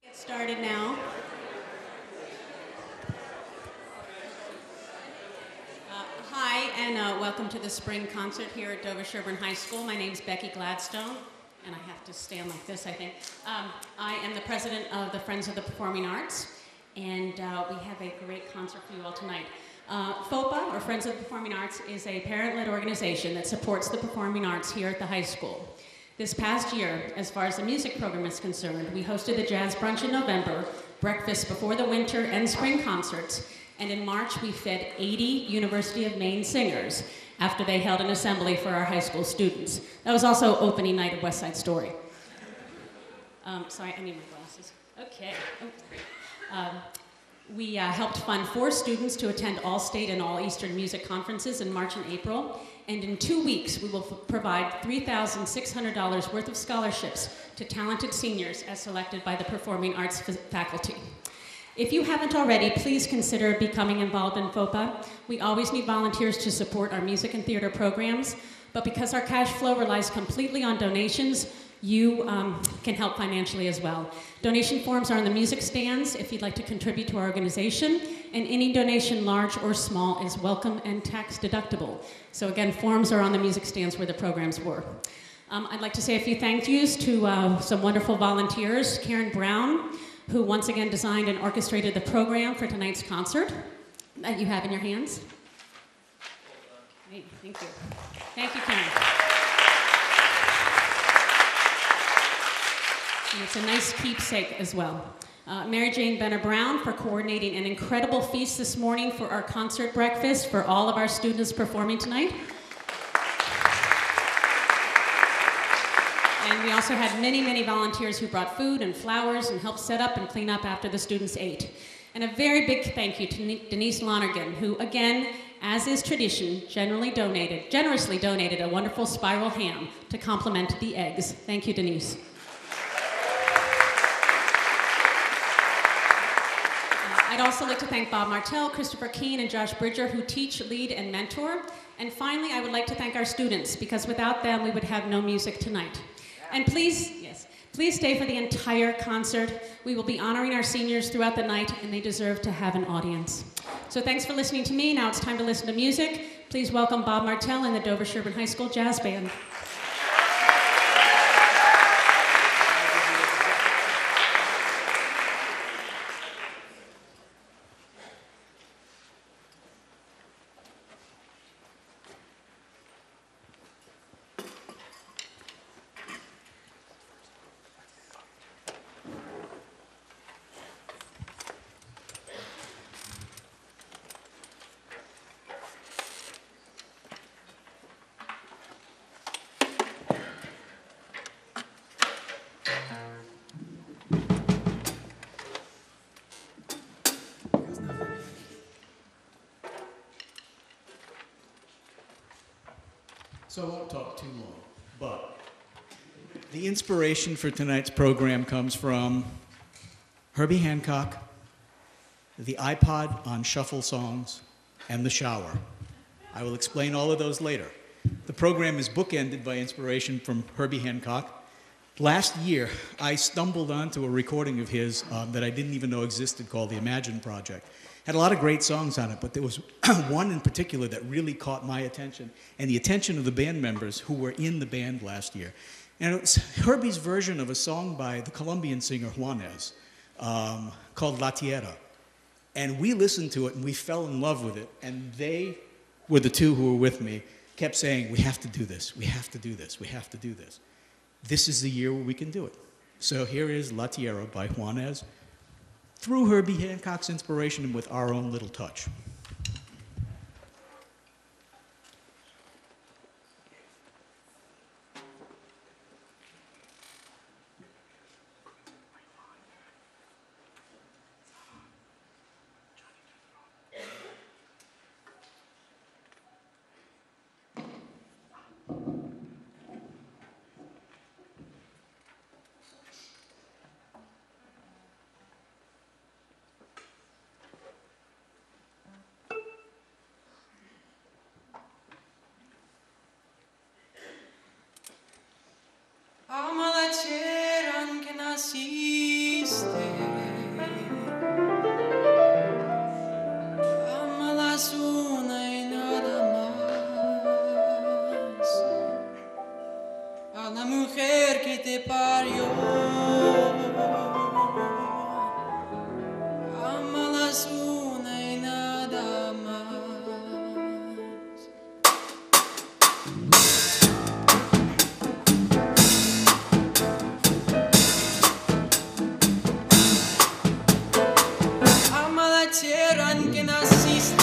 Get started now. Hi, and welcome to the spring concert here at Dover-Sherburne High School. My name's Becky Gladstone, and I have to stand like this, I think. I am the president of the Friends of the Performing Arts, and we have a great concert for you all tonight. FOPA, or Friends of the Performing Arts, is a parent-led organization that supports the performing arts here at the high school. This past year, as far as the music program is concerned, we hosted the Jazz Brunch in November, breakfast before the winter and spring concerts, and in March we fed 80 University of Maine singers after they held an assembly for our high school students. That was also opening night of West Side Story. Sorry, I need my glasses. Okay. We helped fund 4 students to attend All-State and All-Eastern music conferences in March and April. And in 2 weeks, we will provide $3,600 worth of scholarships to talented seniors as selected by the Performing Arts faculty. If you haven't already, please consider becoming involved in FOPA. We always need volunteers to support our music and theater programs, but because our cash flow relies completely on donations, you can help financially as well. Donation forms are on the music stands if you'd like to contribute to our organization, and any donation, large or small, is welcome and tax deductible. So again, forms are on the music stands where the programs were. I'd like to say a few thank yous to some wonderful volunteers. Karen Brown, who once again designed and orchestrated the program for tonight's concert that you have in your hands. Great, thank you. Thank you, Karen. And it's a nice keepsake as well. Mary Jane Benner Brown for coordinating an incredible feast this morning for our concert breakfast for all of our students performing tonight. And we also had many, many volunteers who brought food and flowers and helped set up and clean up after the students ate. And a very big thank you to Denise Lonergan, who again, as is tradition, generously donated a wonderful spiral ham to complement the eggs. Thank you, Denise. I'd also like to thank Bob Martell, Christopher Keene, and Josh Bridger, who teach, lead, and mentor. And finally, I would like to thank our students, because without them, we would have no music tonight. And please stay for the entire concert. We will be honoring our seniors throughout the night, and they deserve to have an audience. So thanks for listening to me. Now it's time to listen to music. Please welcome Bob Martell and the Dover-Sherburne High School Jazz Band. So I won't talk too long, but the inspiration for tonight's program comes from Herbie Hancock, the iPod on shuffle songs, and the shower. I will explain all of those later. The program is bookended by inspiration from Herbie Hancock. Last year, I stumbled onto a recording of his that I didn't even know existed called The Imagine Project. Had a lot of great songs on it, but there was one in particular that really caught my attention and the attention of the band members who were in the band last year. And it was Herbie's version of a song by the Colombian singer Juanes called La Tierra. And we listened to it and we fell in love with it. And they were the two who were with me, kept saying, we have to do this, we have to do this, we have to do this. This is the year where we can do it. So here is La Tierra by Juanes, through Herbie Hancock's inspiration and with our own little touch. mujer que te parió. Ámalas una y nada más. Ama la tierra en que naciste.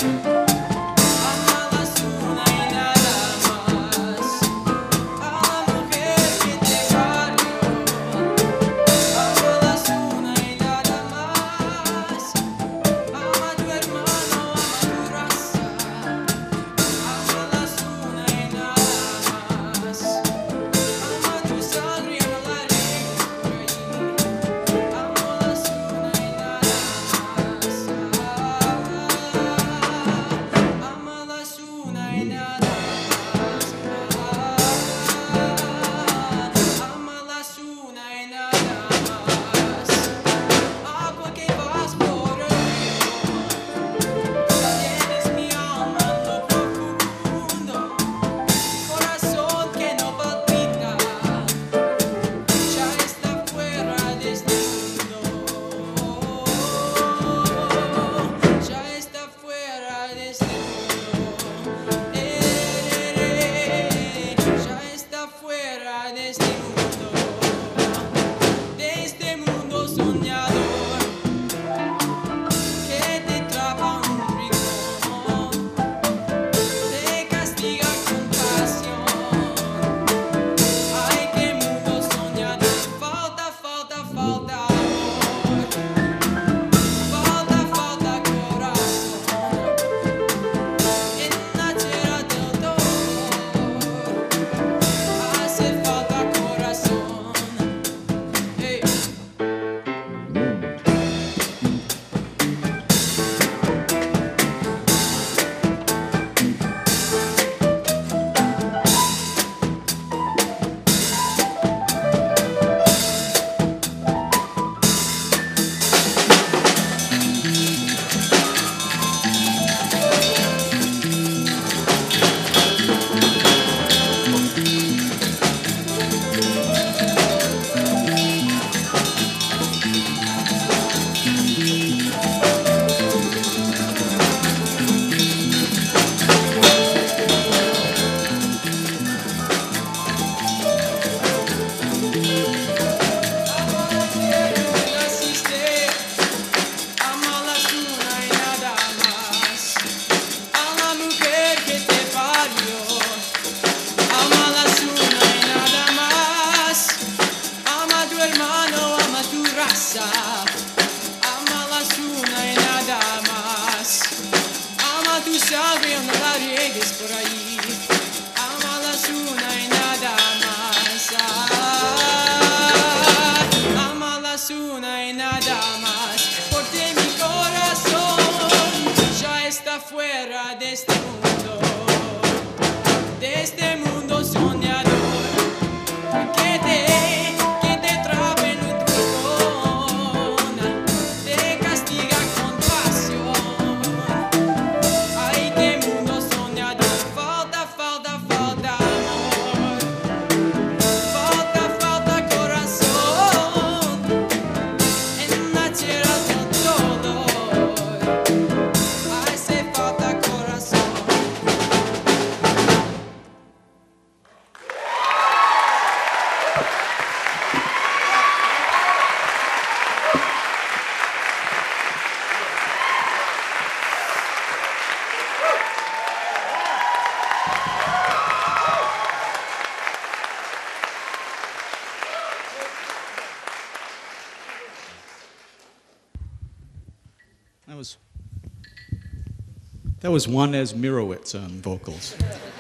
That was Juanes Mirowitz on vocals.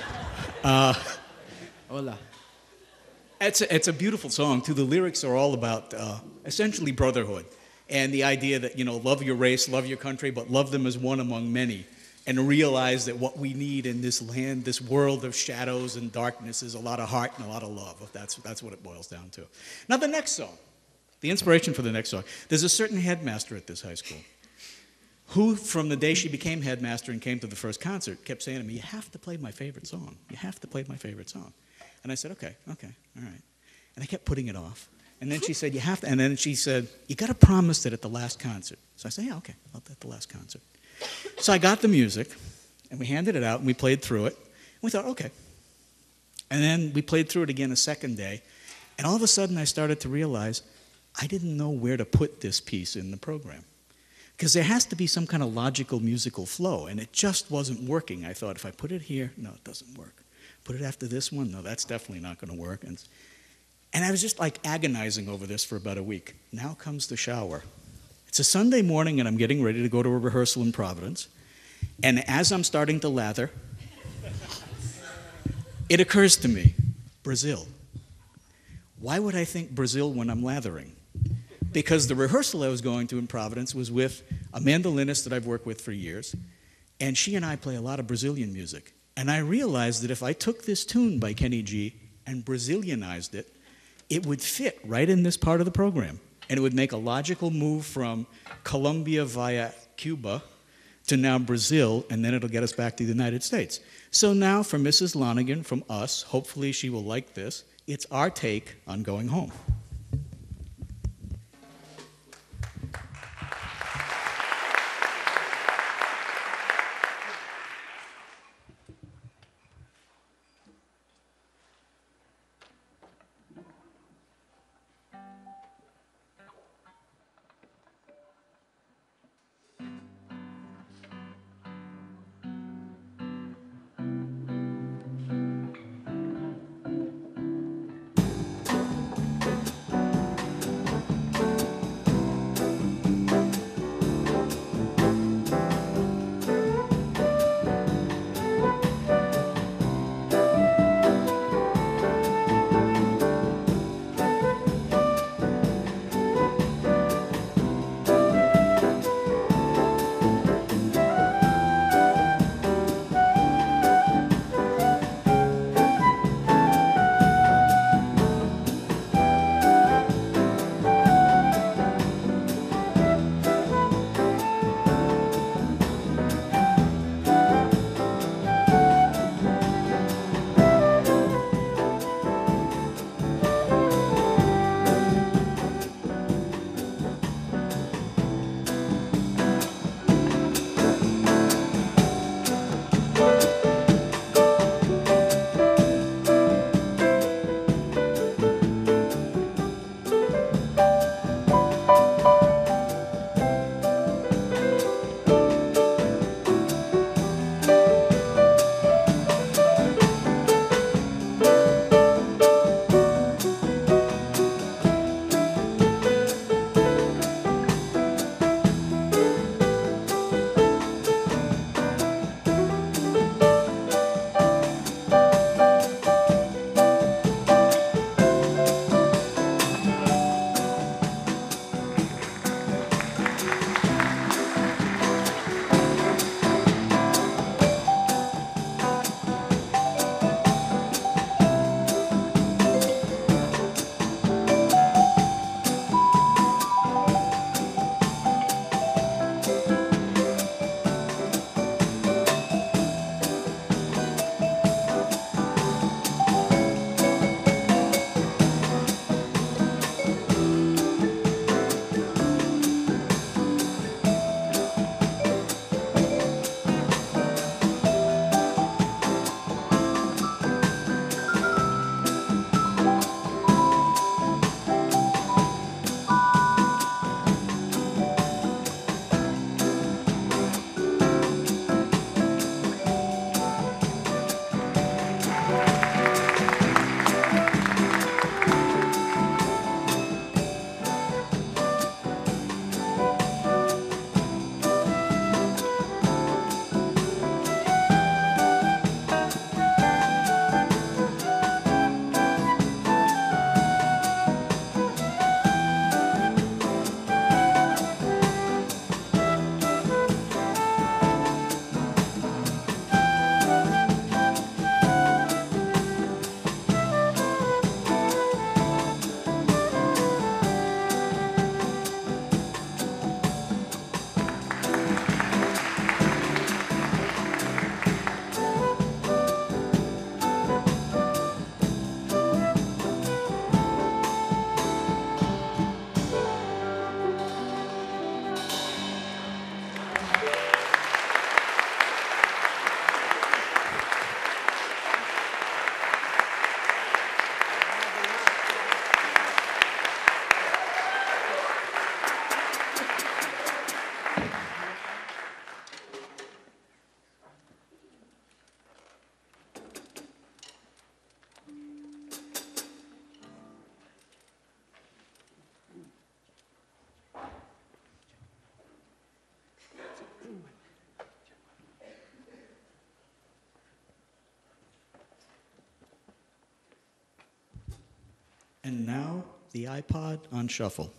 Hola. It's a beautiful song, too. The lyrics are all about essentially brotherhood and the idea that, you know, love your race, love your country, but love them as one among many, and realize that what we need in this land, this world of shadows and darkness, is a lot of heart and a lot of love. That's what it boils down to. Now, the next song, the inspiration for the next song. There's a certain headmaster at this high school who, from the day she became headmaster and came to the first concert, kept saying to me, "You have to play my favorite song. You have to play my favorite song." And I said, okay, all right. And I kept putting it off. And then she said, you have to, and then she said, you got to promise that at the last concert. So I said, yeah, okay, at the last concert. So I got the music, and we handed it out, and we played through it. And we thought, okay. And then we played through it again a second day, and all of a sudden I started to realize I didn't know where to put this piece in the program. Because there has to be some kind of logical musical flow, and it just wasn't working. I thought, if I put it here, no, it doesn't work. Put it after this one, no, that's definitely not going to work. And I was just like agonizing over this for about a week. Now comes the shower. It's a Sunday morning, and I'm getting ready to go to a rehearsal in Providence. And as I'm starting to lather, it occurs to me, Brazil. Why would I think Brazil when I'm lathering? Because the rehearsal I was going to in Providence was with a mandolinist that I've worked with for years, and she and I play a lot of Brazilian music. And I realized that if I took this tune by Kenny G and Brazilianized it, it would fit right in this part of the program. And it would make a logical move from Colombia via Cuba to now Brazil, and then it'll get us back to the United States. So now for Mrs. Lonigan, from us, hopefully she will like this, it's our take on Going Home. And now, the iPod on shuffle.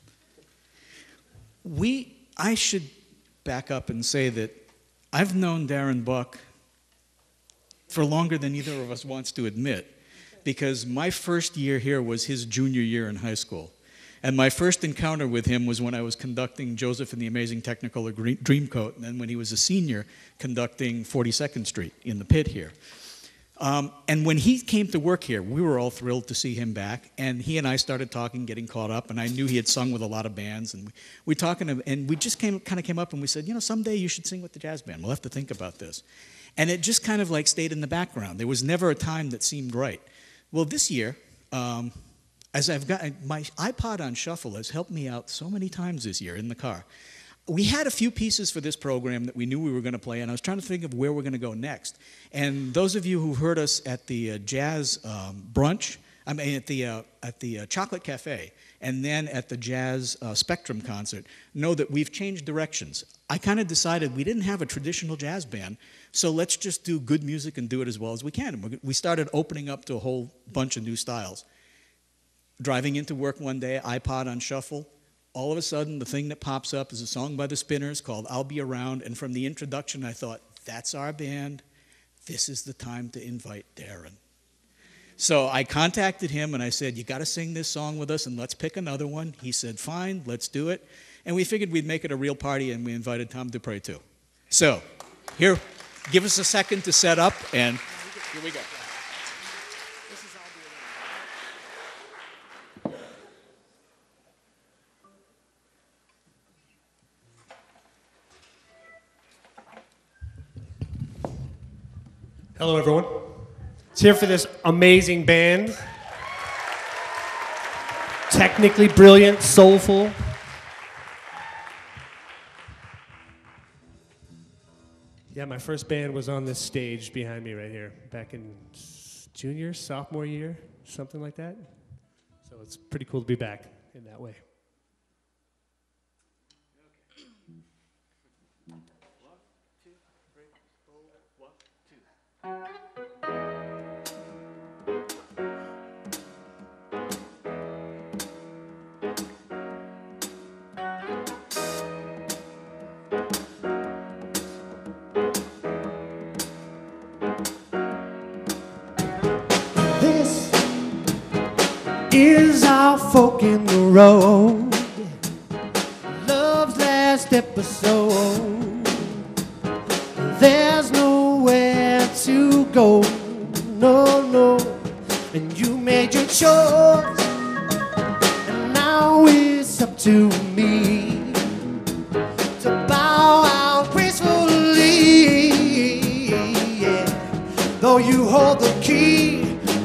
I should back up and say that I've known Darren Buck for longer than either of us wants to admit, because my first year here was his junior year in high school. And my first encounter with him was when I was conducting Joseph and the Amazing Technicolor Dreamcoat, and then when he was a senior conducting 42nd Street in the pit here. And when he came to work here, we were all thrilled to see him back, and he and I started talking, getting caught up, and I knew he had sung with a lot of bands, and we talking, and we just kind of came up and we said, you know, someday you should sing with the jazz band. We'll have to think about this. And it just kind of like stayed in the background. There was never a time that seemed right. Well, this year, as I've got, my iPod on shuffle has helped me out so many times this year in the car. We had a few pieces for this program that we knew we were going to play, and I was trying to think of where we're going to go next. And those of you who heard us at the jazz brunch, I mean at the Chocolate Cafe, and then at the Jazz Spectrum concert, know that we've changed directions. I kind of decided we didn't have a traditional jazz band, so let's just do good music and do it as well as we can. And we started opening up to a whole bunch of new styles. Driving into work one day, iPod on shuffle. All of a sudden, the thing that pops up is a song by the Spinners called I'll Be Around. And from the introduction, I thought, that's our band. This is the time to invite Darren. So I contacted him and I said, you got to sing this song with us and let's pick another one. He said, fine, let's do it. And we figured we'd make it a real party, and we invited Tom Dupre too. So here, give us a second to set up, and here we go. Hello, everyone. It's here for this amazing band. Technically brilliant, soulful. Yeah, my first band was on this stage behind me right here back in junior, sophomore year, something like that. So it's pretty cool to be back in that way. Is our fork in the road, love's last episode. There's nowhere to go, no, no. And you made your choice, and now it's up to me to bow out gracefully, yeah. Though you hold the key,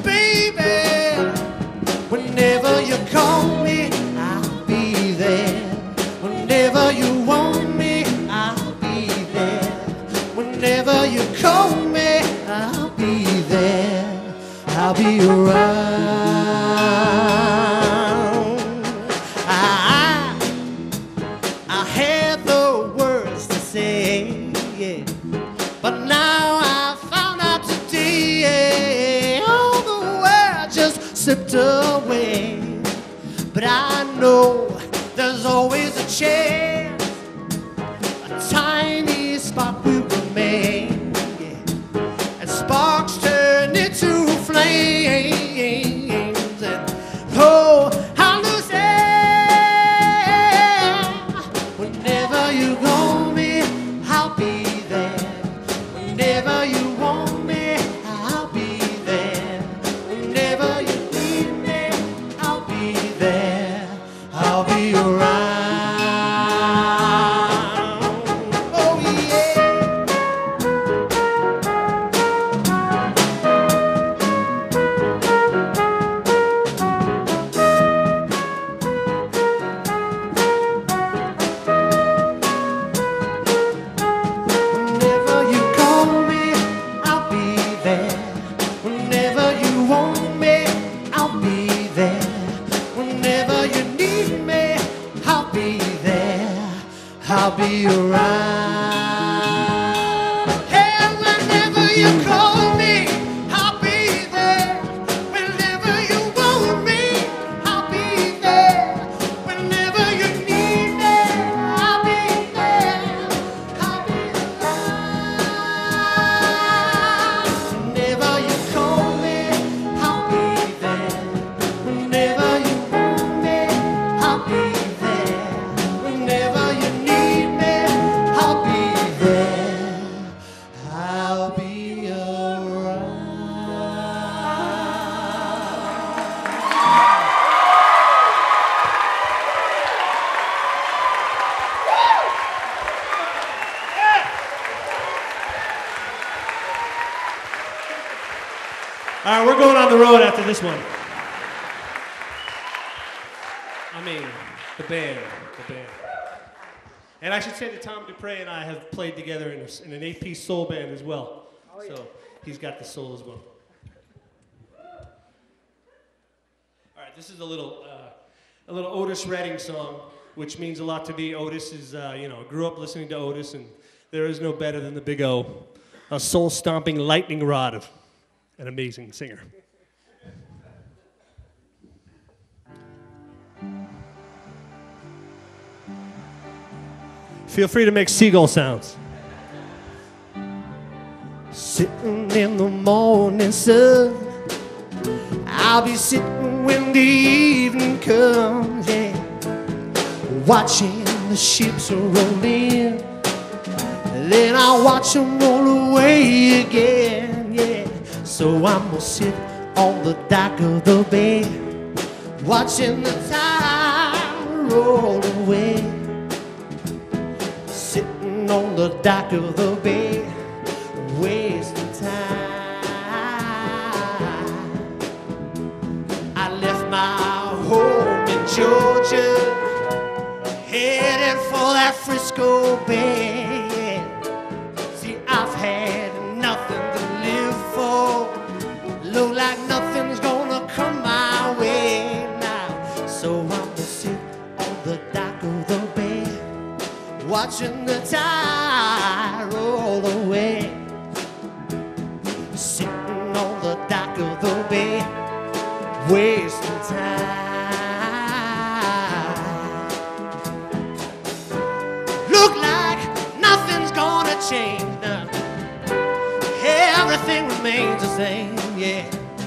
whenever you call me, I'll be there. Whenever you want me, I'll be there. Whenever you call me, I'll be there. I'll be around. I had the words to say, yeah. But now I found out today, all the words just slipped away. But I know there's always a chance, a tiny spark will remain, yeah. And sparks turn into flames, and oh, I'll lose it. Whenever you call me, I'll be there. Whenever you want me, I'll be there. Whenever you need me, I'll be there. I'll be around. Oh yeah. Whenever you call me, I'll be there. Whenever you want me, I'll be there. Whenever you need me, I'll be there. I'll be around. Hey, whenever you call me, I'll be there. Whenever you want me, to this one. I mean, the band. And I should say that Tom Dupre and I have played together in an 8-piece soul band as well. Oh, yeah. So he's got the soul as well. All right, this is a little Otis Redding song, which means a lot to me. Otis is, grew up listening to Otis, and there is no better than the Big O, a soul-stomping lightning rod of an amazing singer. Feel free to make seagull sounds. Sitting in the morning sun, I'll be sitting when the evening comes, yeah, watching the ships roll in, then I'll watch them roll away again, yeah. So I'm gonna sit on the dock of the bay, watching the tide roll away. Sitting on the dock of the bay, wasting time. I left my home in Georgia, headed for that Frisco Bay. See, I've had nothing to live for, look like nothing's gonna come my way now. So I'm gonna sit on the dock of the bay, watching the tide roll away. Sitting on the dock of the bay, wasting time. Look like nothing's gonna change now. Everything remains the same, yeah.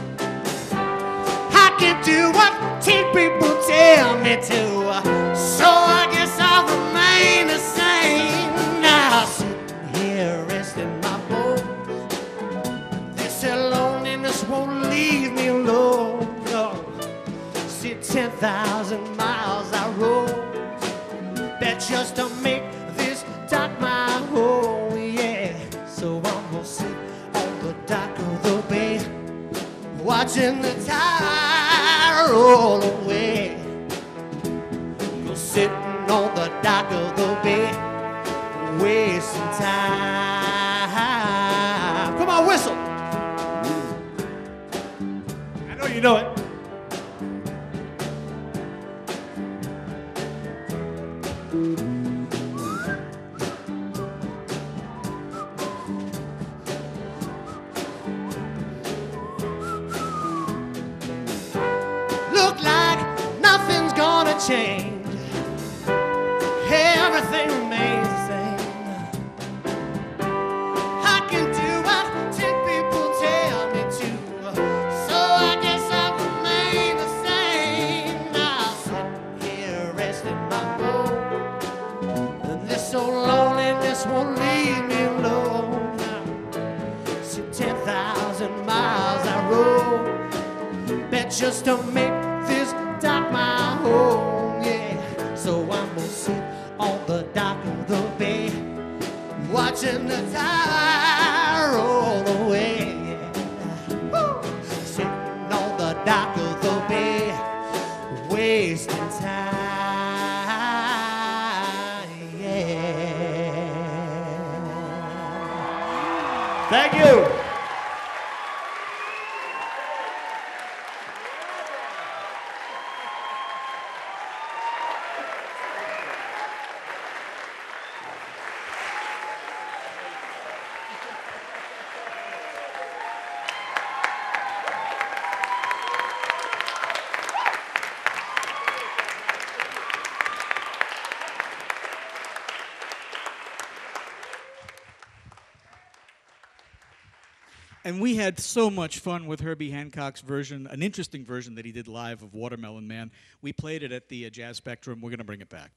I can do what 10 people tell me to, so I guess I'll remain the same. Now sitting here resting my bones, this loneliness won't leave me alone, no. See, 10,000 miles I rode, bet just to make this dock my home, yeah. So I'm gonna sit on the dock of the bay, watching the tide roll away. Go sitting on the dock of the bay, wasting time. Come on, whistle. I know you know it. Look like nothing's gonna change. Everything remains the same. I can do what 10 people tell me to, so I guess I'll remain the same. Now sitting here resting my bones, and this old loneliness won't leave me alone. Now, see, 10,000 miles I rode, bet just to make this dock my home, yeah. So I'm gonna sit on the dock of the bay, watching the tide roll away, yeah. Woo! Sitting on the dock of the bay, wasting time, yeah. Thank you. And we had so much fun with Herbie Hancock's version, an interesting version that he did live of Watermelon Man. We played it at the Jazz Spectrum. We're going to bring it back.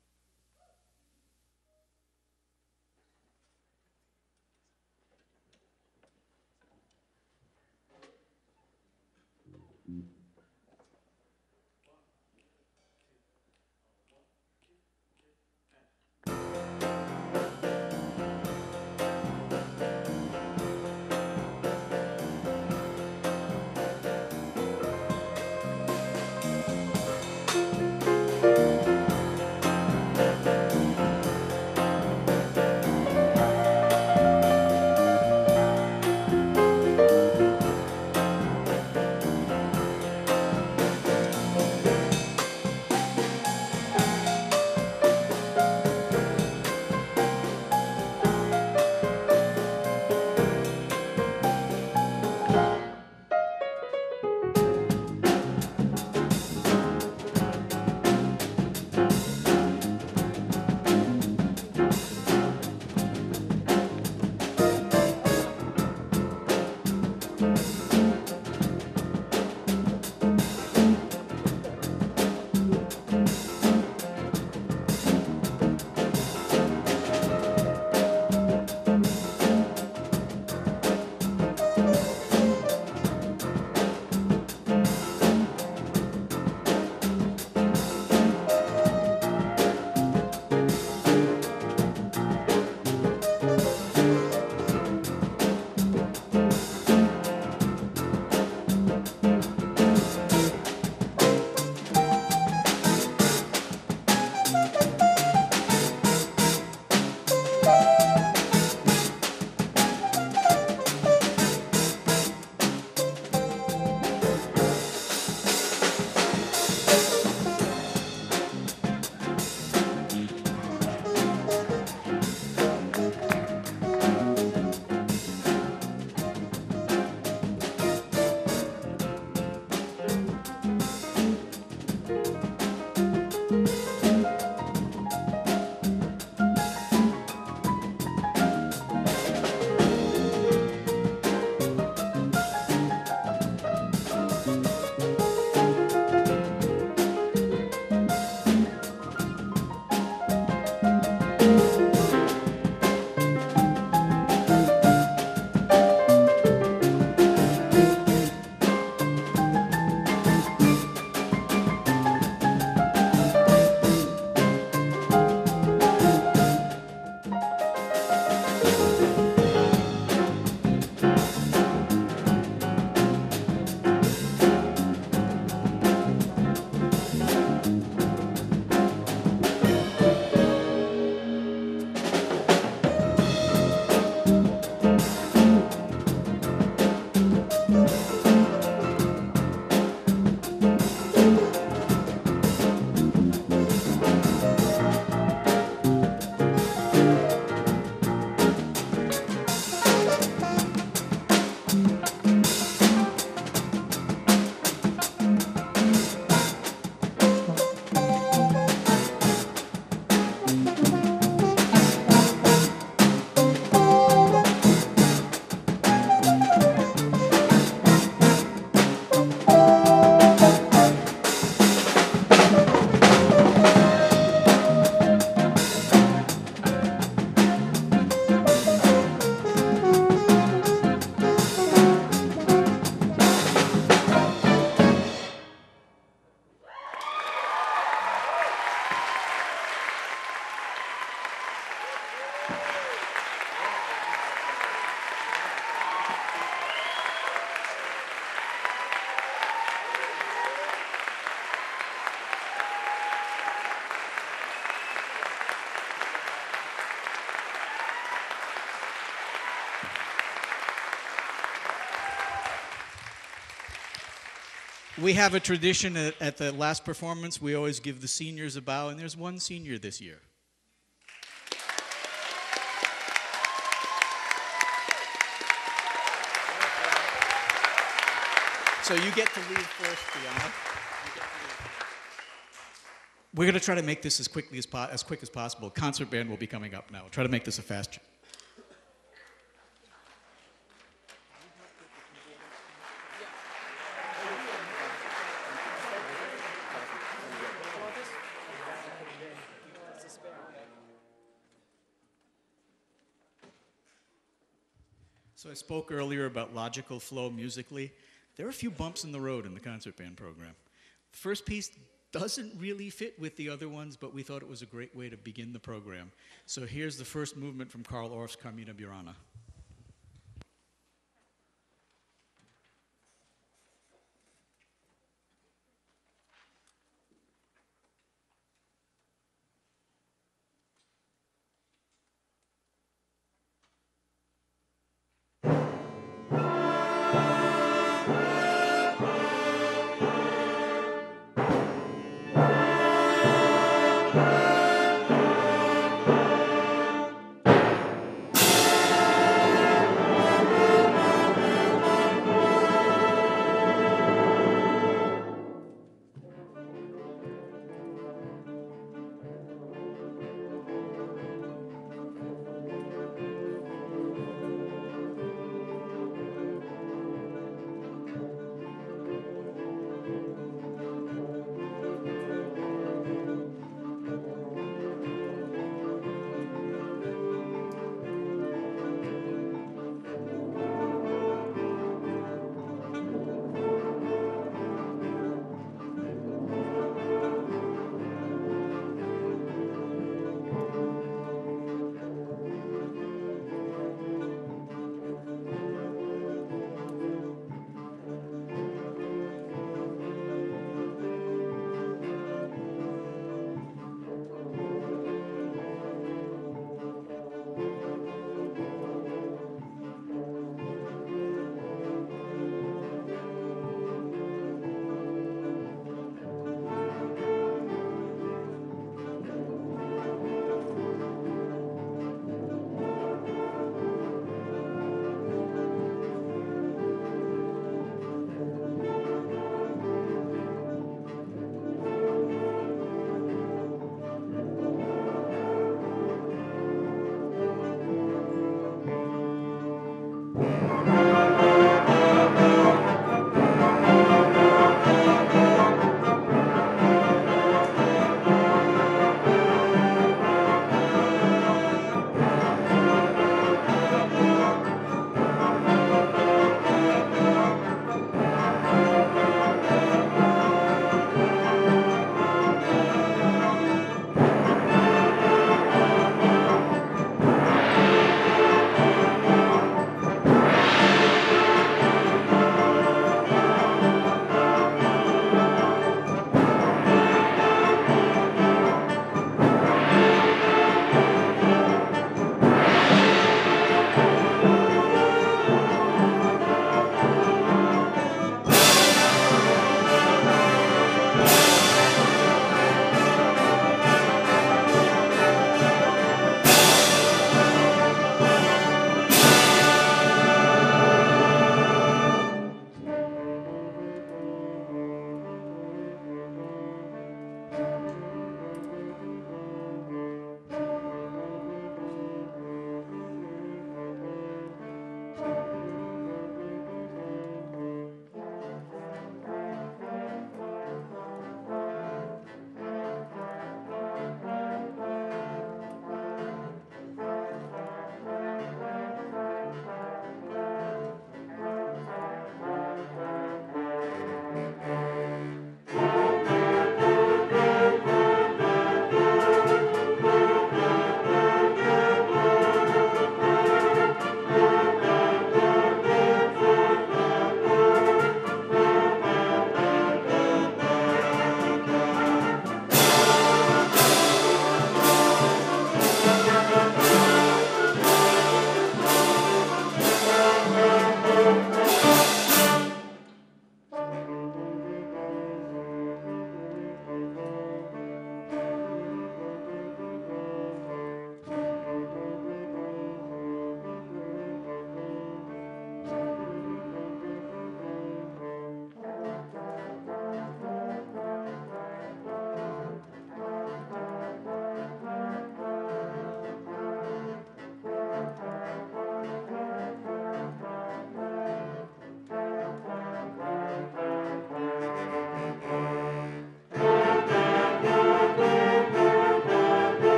We have a tradition at the last performance. We always give the seniors a bow, and there's one senior this year. So you get to leave first, Brianna. We're going to try to make this as quick as possible. Concert band will be coming up now. We'll try to make this a fast. So I spoke earlier about logical flow musically. There are a few bumps in the road in the concert band program. The first piece doesn't really fit with the other ones, but we thought it was a great way to begin the program. So here's the first movement from Carl Orff's Carmina Burana.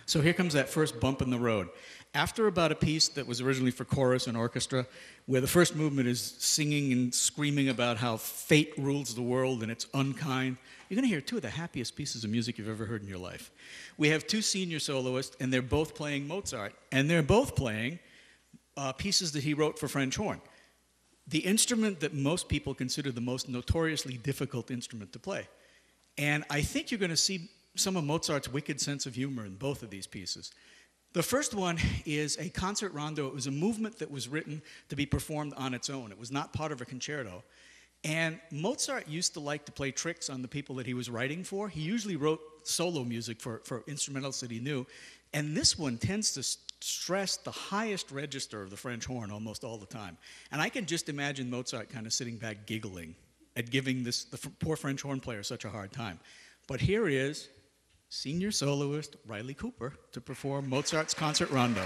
So here comes that first bump in the road. After about a piece that was originally for chorus and orchestra, where the first movement is singing and screaming about how fate rules the world and it's unkind, you're going to hear two of the happiest pieces of music you've ever heard in your life. We have two senior soloists, and they're both playing Mozart, and they're both playing pieces that he wrote for French horn, the instrument that most people consider the most notoriously difficult instrument to play. And I think you're going to see some of Mozart's wicked sense of humor in both of these pieces. The first one is a concert rondo. It was a movement that was written to be performed on its own. It was not part of a concerto. And Mozart used to like to play tricks on the people that he was writing for. He usually wrote solo music for instrumentals that he knew. And this one tends to stress the highest register of the French horn almost all the time. And I can just imagine Mozart kind of sitting back giggling at giving the poor French horn player such a hard time. But here is senior soloist Riley Cooper to perform Mozart's Concert Rondo.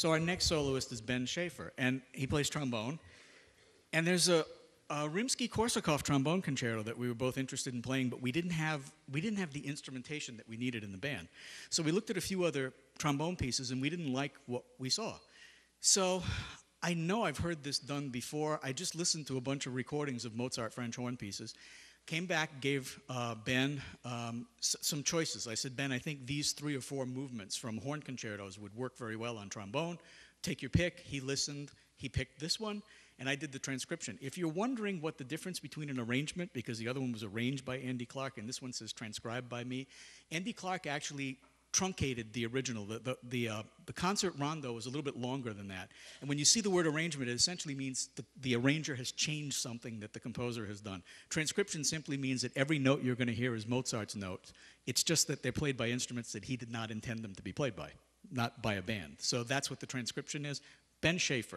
So our next soloist is Ben Schaefer, and he plays trombone. And there's a Rimsky-Korsakov trombone concerto that we were both interested in playing, but we didn't have the instrumentation that we needed in the band. So we looked at a few other trombone pieces, and we didn't like what we saw. So I know I've heard this done before. I just listened to a bunch of recordings of Mozart French horn pieces, came back, gave Ben some choices. I said, Ben, I think these 3 or 4 movements from horn concertos would work very well on trombone. Take your pick. He listened. He picked this one, and I did the transcription. If you're wondering what the difference between an arrangement, because the other one was arranged by Andy Clark and this one says transcribed by me, Andy Clark actually truncated the original. The concert rondo was a little bit longer than that. And when you see the word arrangement, it essentially means the arranger has changed something that the composer has done. Transcription simply means that every note you're going to hear is Mozart's note. It's just that they're played by instruments that he did not intend them to be played by, not by a band. So that's what the transcription is. Ben Schaefer.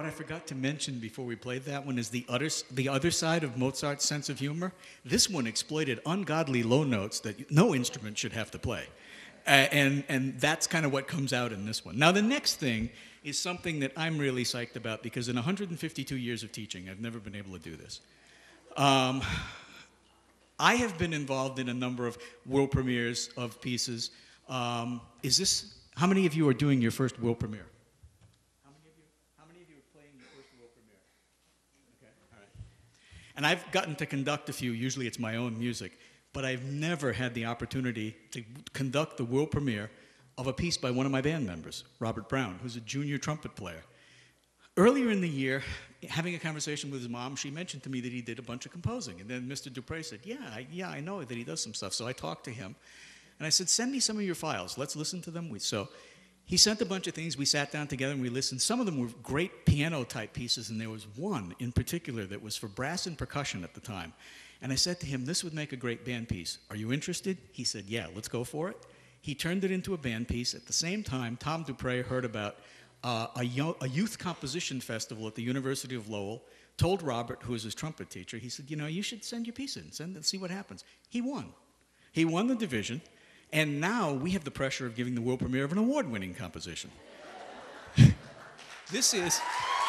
I forgot to mention before we played that one is the other side of Mozart's sense of humor. This one exploited ungodly low notes that no instrument should have to play. And that's kind of what comes out in this one. Now, the next thing is something that I'm really psyched about because in 152 years of teaching, I've never been able to do this. I have been involved in a number of world premieres of pieces. How many of you are doing your first world premiere? How many of you are playing your first world premiere? Okay, all right. And I've gotten to conduct a few, usually it's my own music, but I've never had the opportunity to conduct the world premiere of a piece by one of my band members, Robert Brown, who's a junior trumpet player. Earlier in the year, having a conversation with his mom, she mentioned to me that he did a bunch of composing. And then Mr. Dupre said, yeah, I know that he does some stuff. So I talked to him. And I said, send me some of your files. Let's listen to them. So he sent a bunch of things. We sat down together and we listened. Some of them were great piano-type pieces, and there was one in particular that was for brass and percussion at the time. And I said to him, this would make a great band piece. Are you interested? He said, yeah, let's go for it. He turned it into a band piece. At the same time, Tom Dupre heard about a youth composition festival at the University of Lowell, told Robert, who was his trumpet teacher, he said, you should send your piece in, send it, see what happens. He won. He won the division, and now we have the pressure of giving the world premiere of an award-winning composition. This is...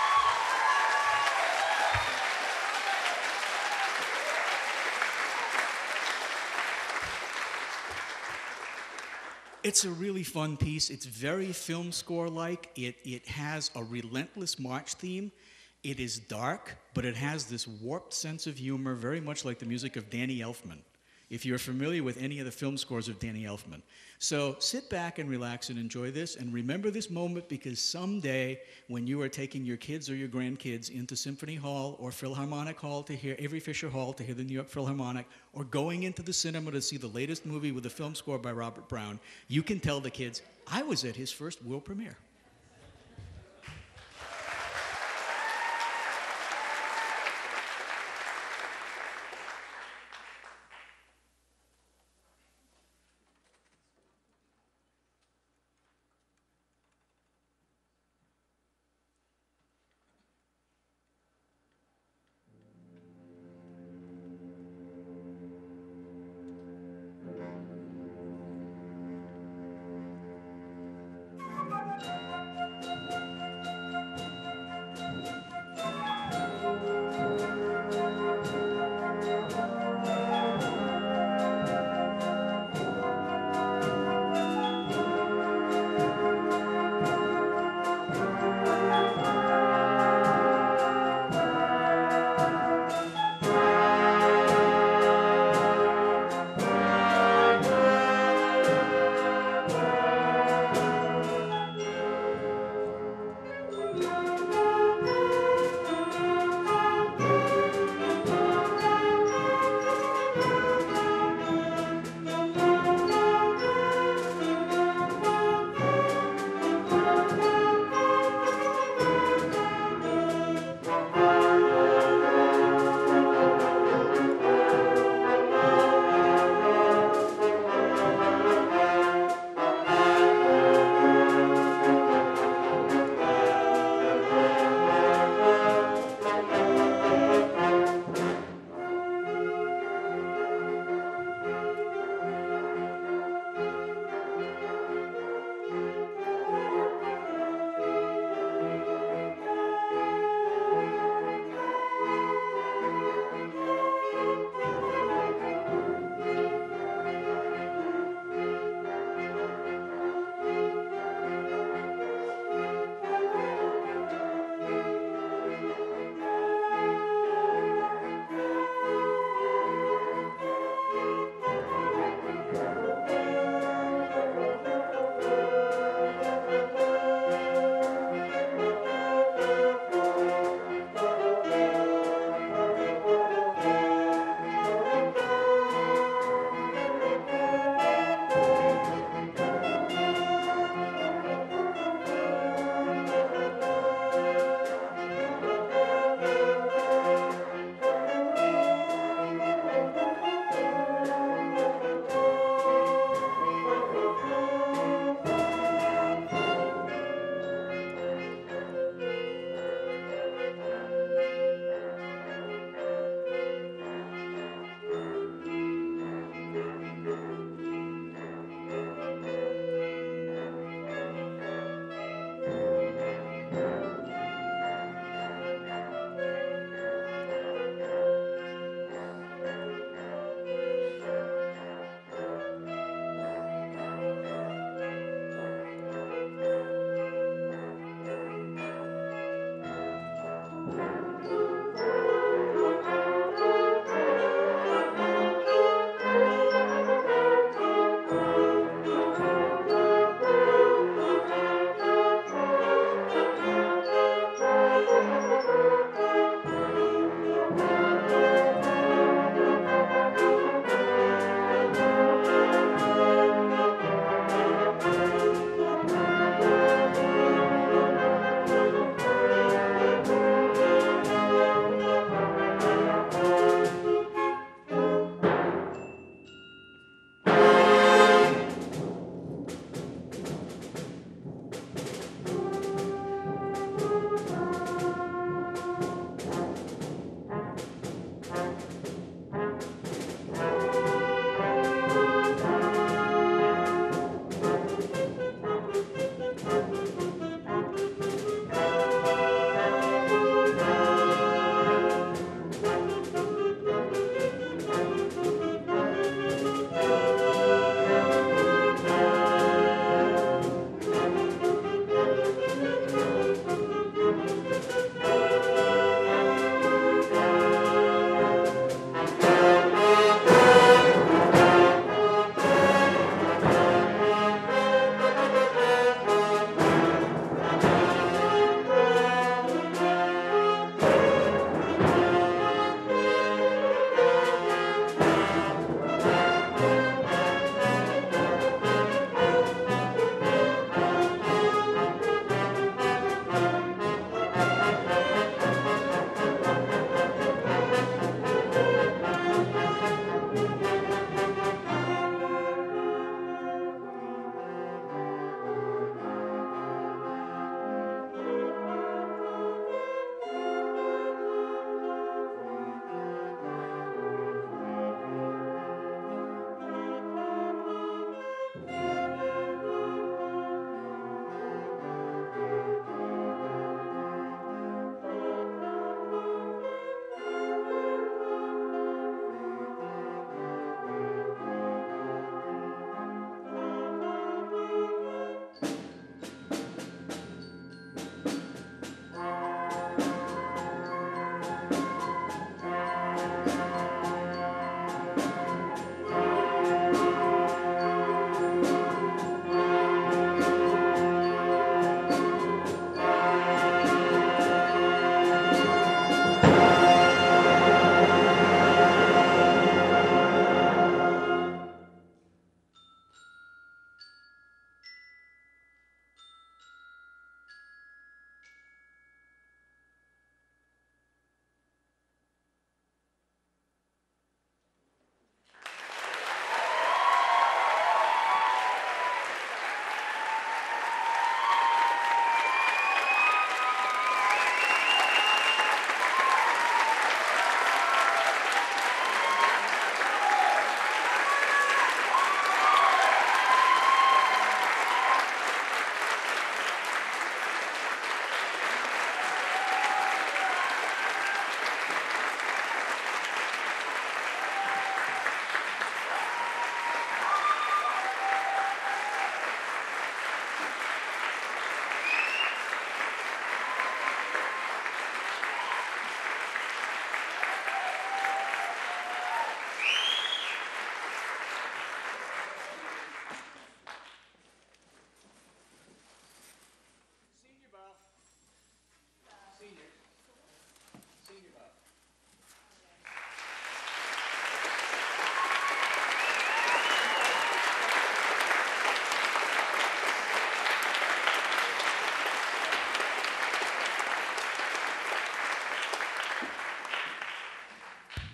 It's a really fun piece. It's very film score-like. It has a relentless march theme. It is dark, but it has this warped sense of humor, very much like the music of Danny Elfman, if you're familiar with any of the film scores of Danny Elfman. So sit back and relax and enjoy this, and remember this moment because someday when you are taking your kids or your grandkids into Symphony Hall or Philharmonic Hall to hear Avery Fisher Hall to hear the New York Philharmonic, or going into the cinema to see the latest movie with a film score by Robert Brown, you can tell the kids, I was at his first world premiere.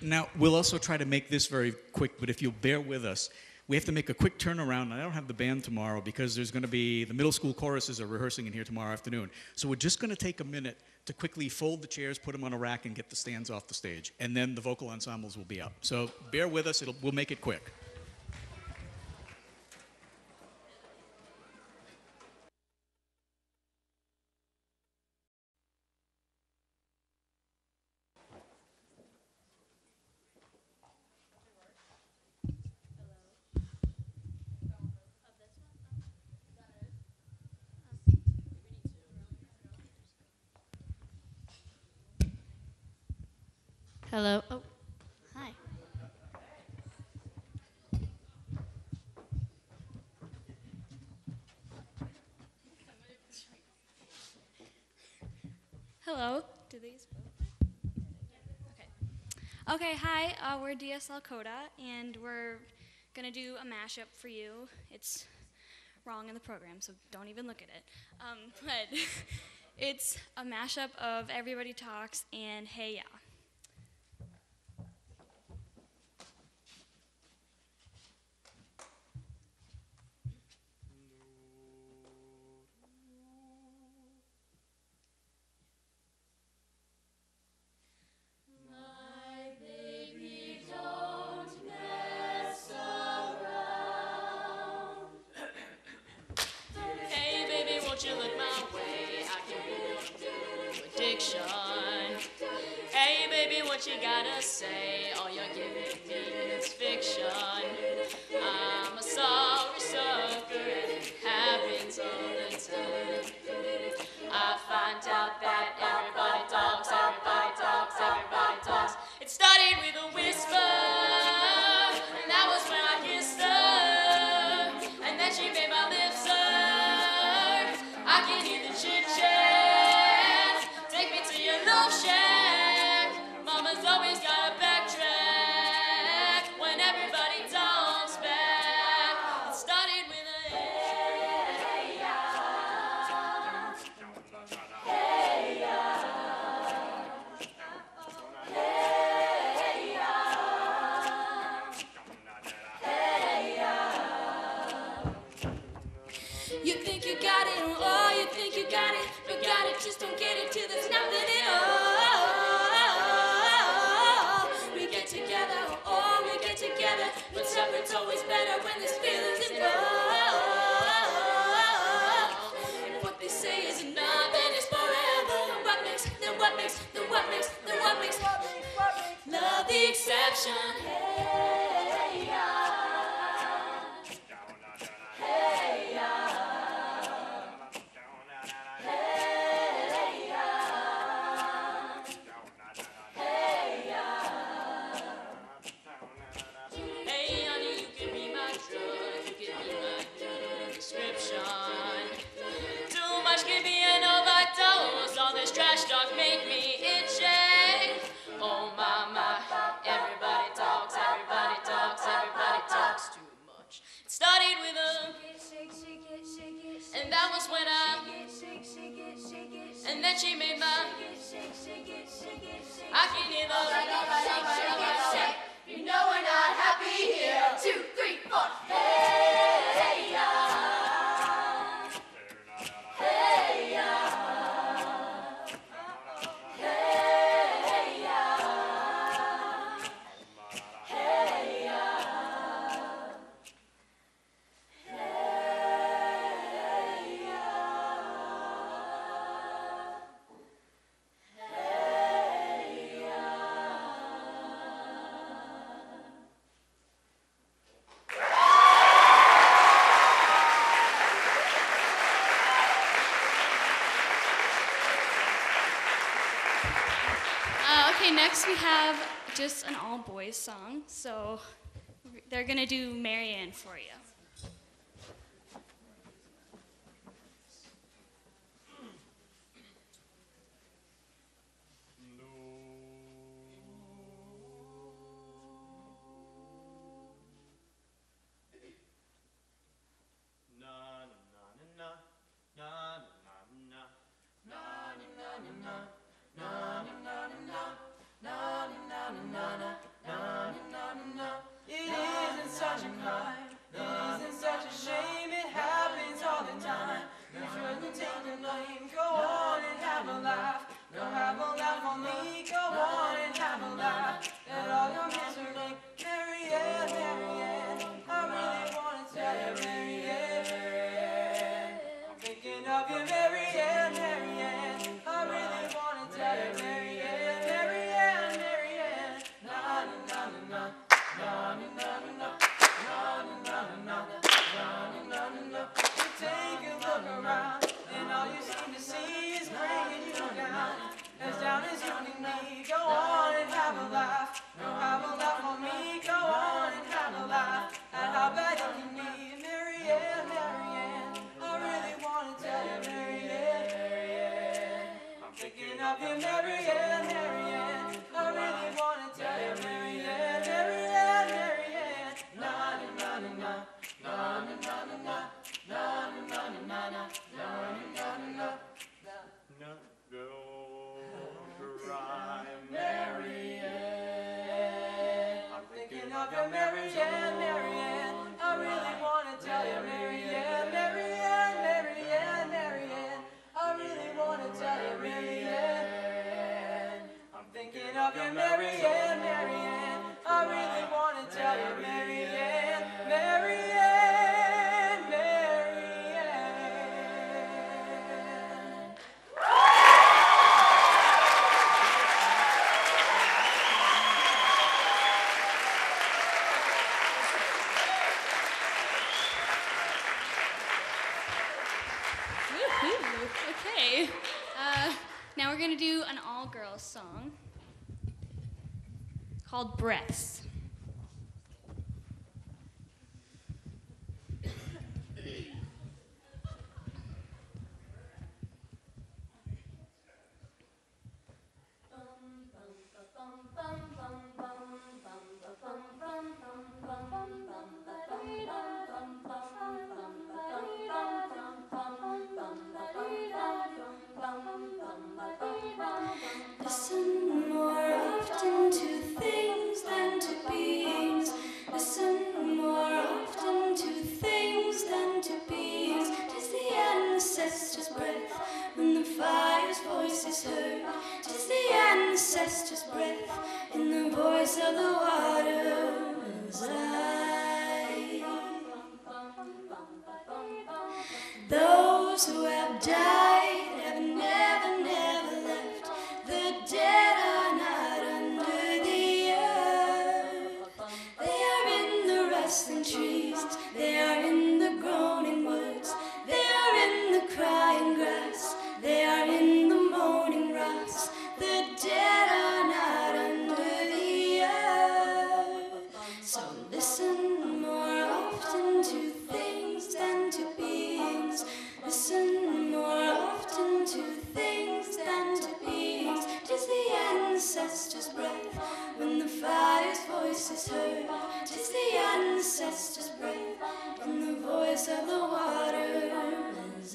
Now, we'll also try to make this very quick, but if you'll bear with us, we have to make a quick turnaround, and I don't have the band tomorrow because there's going to be, the middle school choruses are rehearsing in here tomorrow afternoon. So we're just going to take a minute to quickly fold the chairs, put them on a rack, and get the stands off the stage. And then the vocal ensembles will be up. So bear with us, we'll make it quick. Hello. Oh, hi. Hello. Do these both? Okay. Okay, hi. We're DSL Coda, and we're going to do a mashup for you. It's wrong in the program, so don't even look at it. But it's a mashup of Everybody Talks and Hey Ya. Hey baby, what you gotta say? All you're giving me is fiction. I'm a sorry sucker and it happens all the time. I find out that everybody talks, everybody talks, everybody talks. It started with a whisper, and that was when I kissed her. And then she made my lips hurt. I can hear the chit chat. Take me to your love shack. Mama's always gotta backtrack when everybody talks back. It started with a hey ya, hey ya, hey ya, hey ya. You think you got it, oh, you think you got it, but got it, just don't get it till there's nothing at all. We get together, oh, we get together, but separate's always better when there's feelings involved. And what they say is nothing is forever. What makes, then what makes, then what makes, then what makes love the exception? Hey, yeah. Hey, yeah. Hey honey, you can be my drug, you can be my prescription. Too much can be an overdose, all this trash talk make me itchy. Oh my, everybody talks, everybody talks, everybody talks too much. It started with a, and that was when and then she made my, I can hear the shake. You know we're not happy here. 2, 3, 4. Hey ya, hey ya, hey ya, hey ya, Okay, next we have just an all-boys song, so they're going to do Marianne for you. of you, Marianne, Marianne. I really wanna tell you, Marianne, Marianne, Marianne. Na na na na na, na na na na na, na na na na na, na na na na. Marianne, I'm thinking of you, Marianne, Marianne. I really wanna tell you, Marianne, Marianne, Marianne, Marianne. I really wanna tell you, Marianne. I'm thinking of you, Marianne, Marianne. I really wanna tell you, Marianne, Marianne, Marianne. Woohoo! Okay. Now we're gonna do an all-girls song called Breaths. Listen more often to things than to beings. Listen more often to things than to beings. 'Tis the ancestors' breath when the fire's voice is heard. 'Tis the ancestors' breath in the voice of the waters. Those who have died have never, never left. The dead are not under the earth. They are in the rustling trees. They are in the groaning woods. They are in the crying grass. They are in the moaning rocks. The dead are not under the earth. So listen more often to things than to beings. Listen more often to things than to beings. 'Tis the ancestors' breath when the fire's voice is heard. 'Tis the ancestors' breath in the voice of the waters.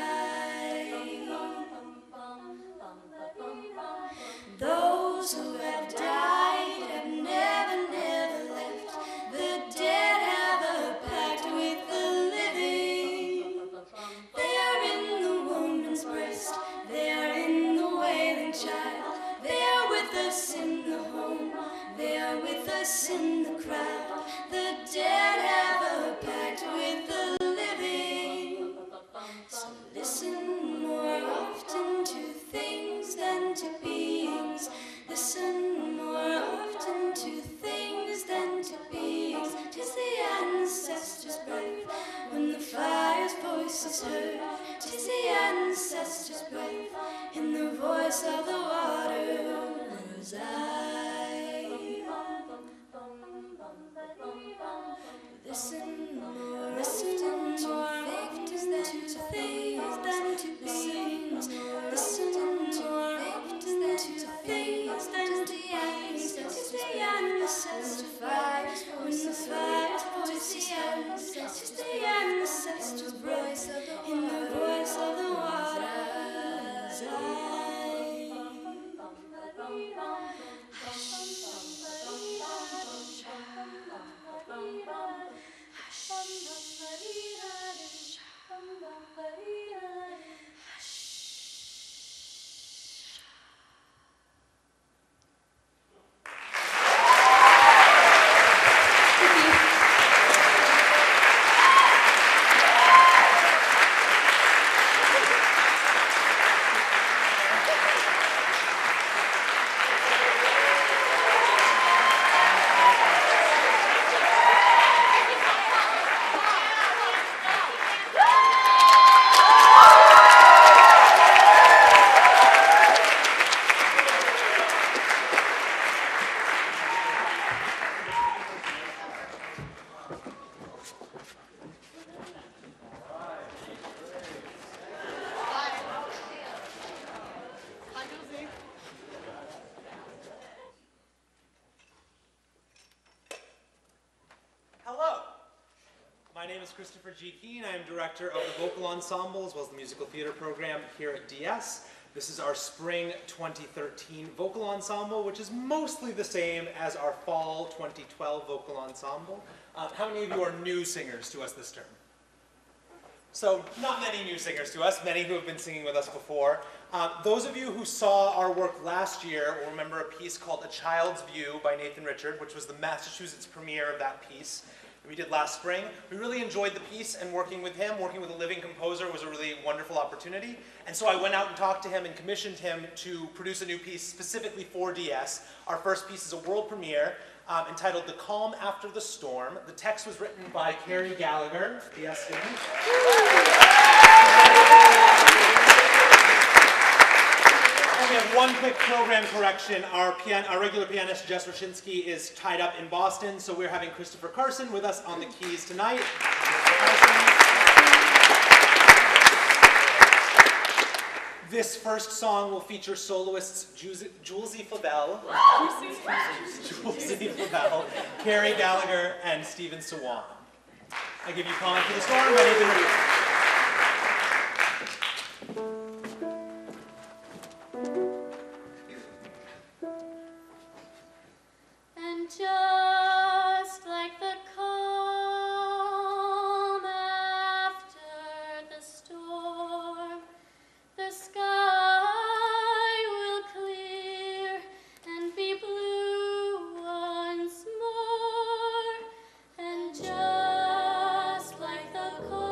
Those who have died have never, never left. The dead have a pact with the living. They are in the woman's breast. They are in the wailing child. They are with us in the home. They are with us in the crowd. The dead have a pact with the living. So listen more often to things than to beings. Listen more often to things than to beings. 'Tis the ancestors' breath when the fire's voice is heard. 'Tis the ancestors' breath in the voice of the waters. Listen more often to things than to beings. Listen more often to things than to beings. 'Tis the ancestors' fires when the fire's voice is heard. 'Tis the ancestors' voice in the voice of the waters. Hush. is Christopher G. Keene. I am director of the vocal ensemble as well as the musical theater program here at DS. This is our spring 2013 vocal ensemble, which is mostly the same as our fall 2012 vocal ensemble. How many of you are new singers to us this term? So not many new singers to us, many who have been singing with us before. Those of you who saw our work last year will remember a piece called A Child's View by Nathan Richard, which was the Massachusetts premiere of that piece that we did last spring. We really enjoyed the piece, and working with him, working with a living composer, was a really wonderful opportunity. And so I went out and talked to him and commissioned him to produce a new piece specifically for DS. Our first piece is a world premiere entitled The Calm After the Storm. The text was written by Carrie Gallagher, DS student. And we have one quick program correction. Our regular pianist, Jess Roshinsky, is tied up in Boston, so we're having Christopher Carson with us on the keys tonight. This first song will feature soloists Julesy Flavelle, Carrie Gallagher, and Stephen Sawan. I give you Calling for the Storm by Nathan Richard. And just like the calm after the storm, the sky will clear and be blue once more. And just like the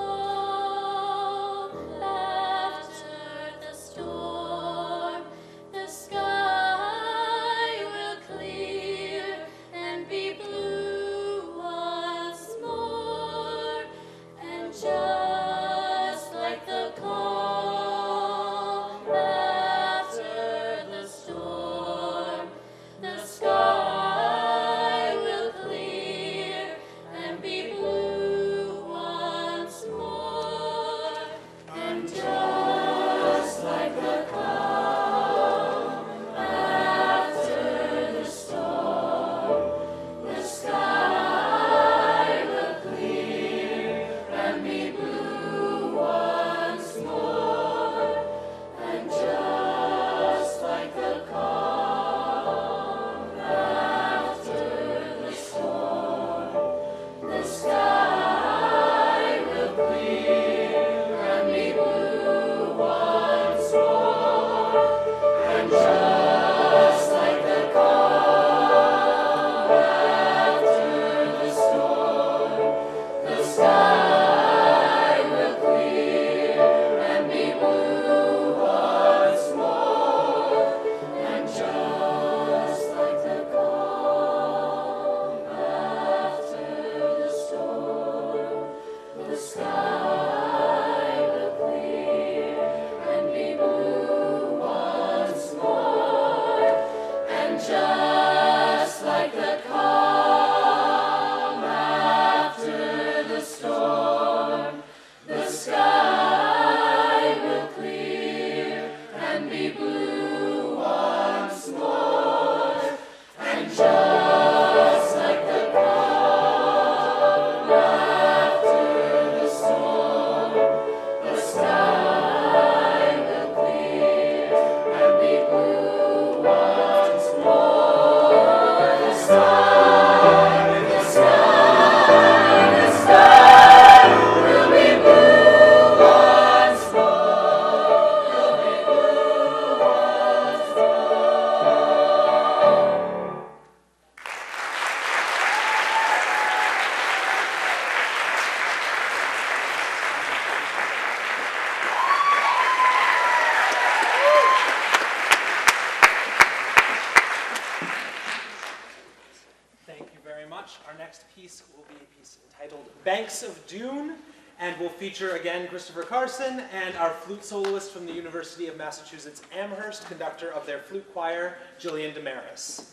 calm after the storm, the sky will clear and be blue once more. And just like the calm after the storm, the sky will clear and be blue once more. And just like the calm after the storm, the sky will clear and be blue once more. And just like the calm after the storm, the sky will clear and be blue once more. And just like the calm after the storm, the sky will clear and be blue once more. And just like the calm after the storm, the sky will clear and be blue once more. And just like the calm after the storm, the sky will clear and be blue once more. And just like the calm after the storm, the sky will clear and be blue once more. The sky will be blue once more. Will be blue once more. Thank you very much. Our next piece will be a piece entitled Banks of Dune, and will feature again Christopher Carson and our flute soloist from the University of Massachusetts Amherst, conductor of their flute choir, Jillian Damaris.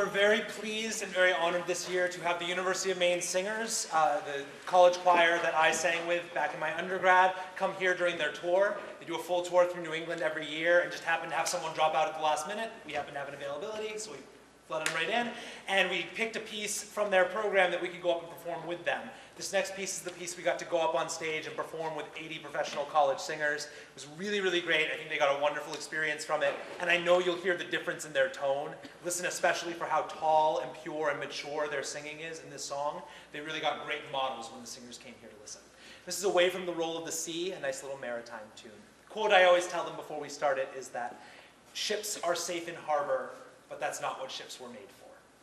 we're very pleased and very honored this year to have the University of Maine Singers, the college choir that I sang with back in my undergrad, come here during their tour. They do a full tour through New England every year and just happen to have someone drop out at the last minute. We happen to have an availability, so we let them right in. And we picked a piece from their program that we could go up and perform with them. This next piece is the piece we got to go up on stage and perform with 80 professional college singers. It was really, really great. I think they got a wonderful experience from it. And I know you'll hear the difference in their tone. Listen especially for how tall and pure and mature their singing is in this song. They really got great models when the singers came here to listen. This is Away from the Roll of the Sea, a nice little maritime tune. The quote I always tell them before we start it is that ships are safe in harbor, but that's not what ships were made for.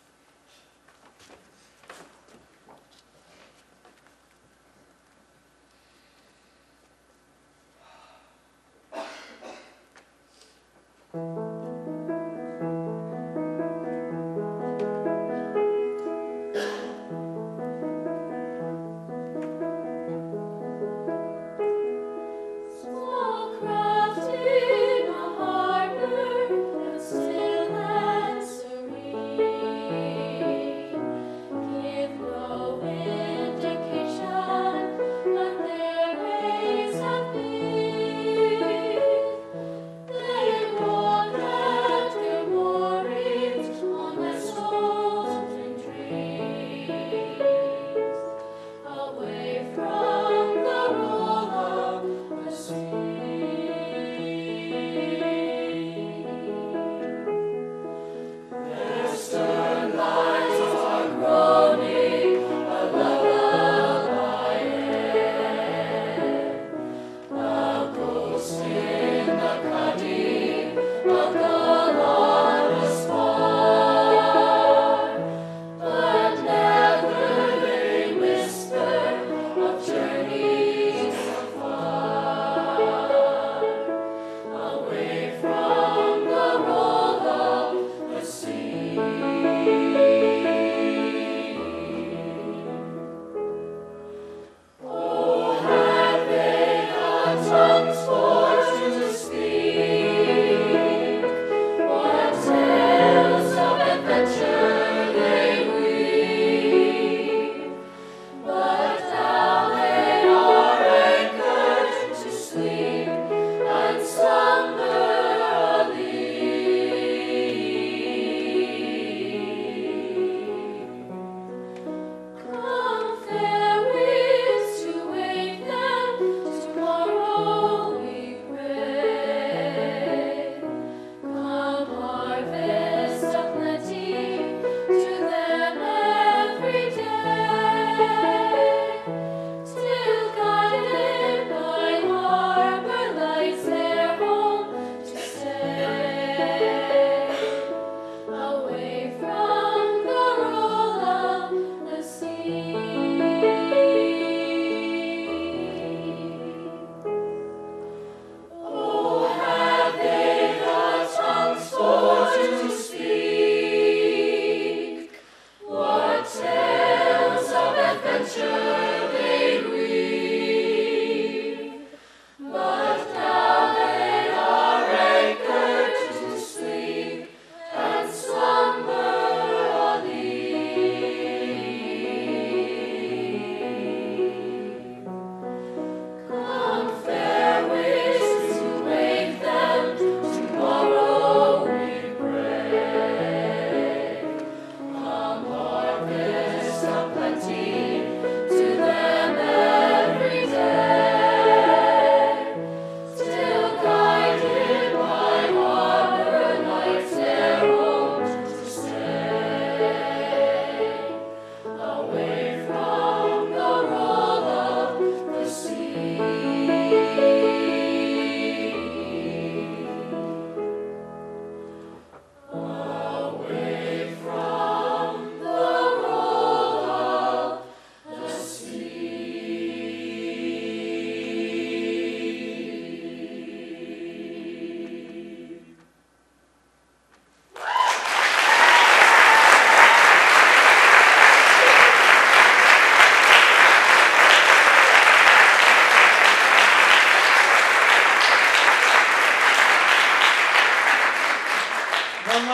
Small craft in a harbor, but still and serene.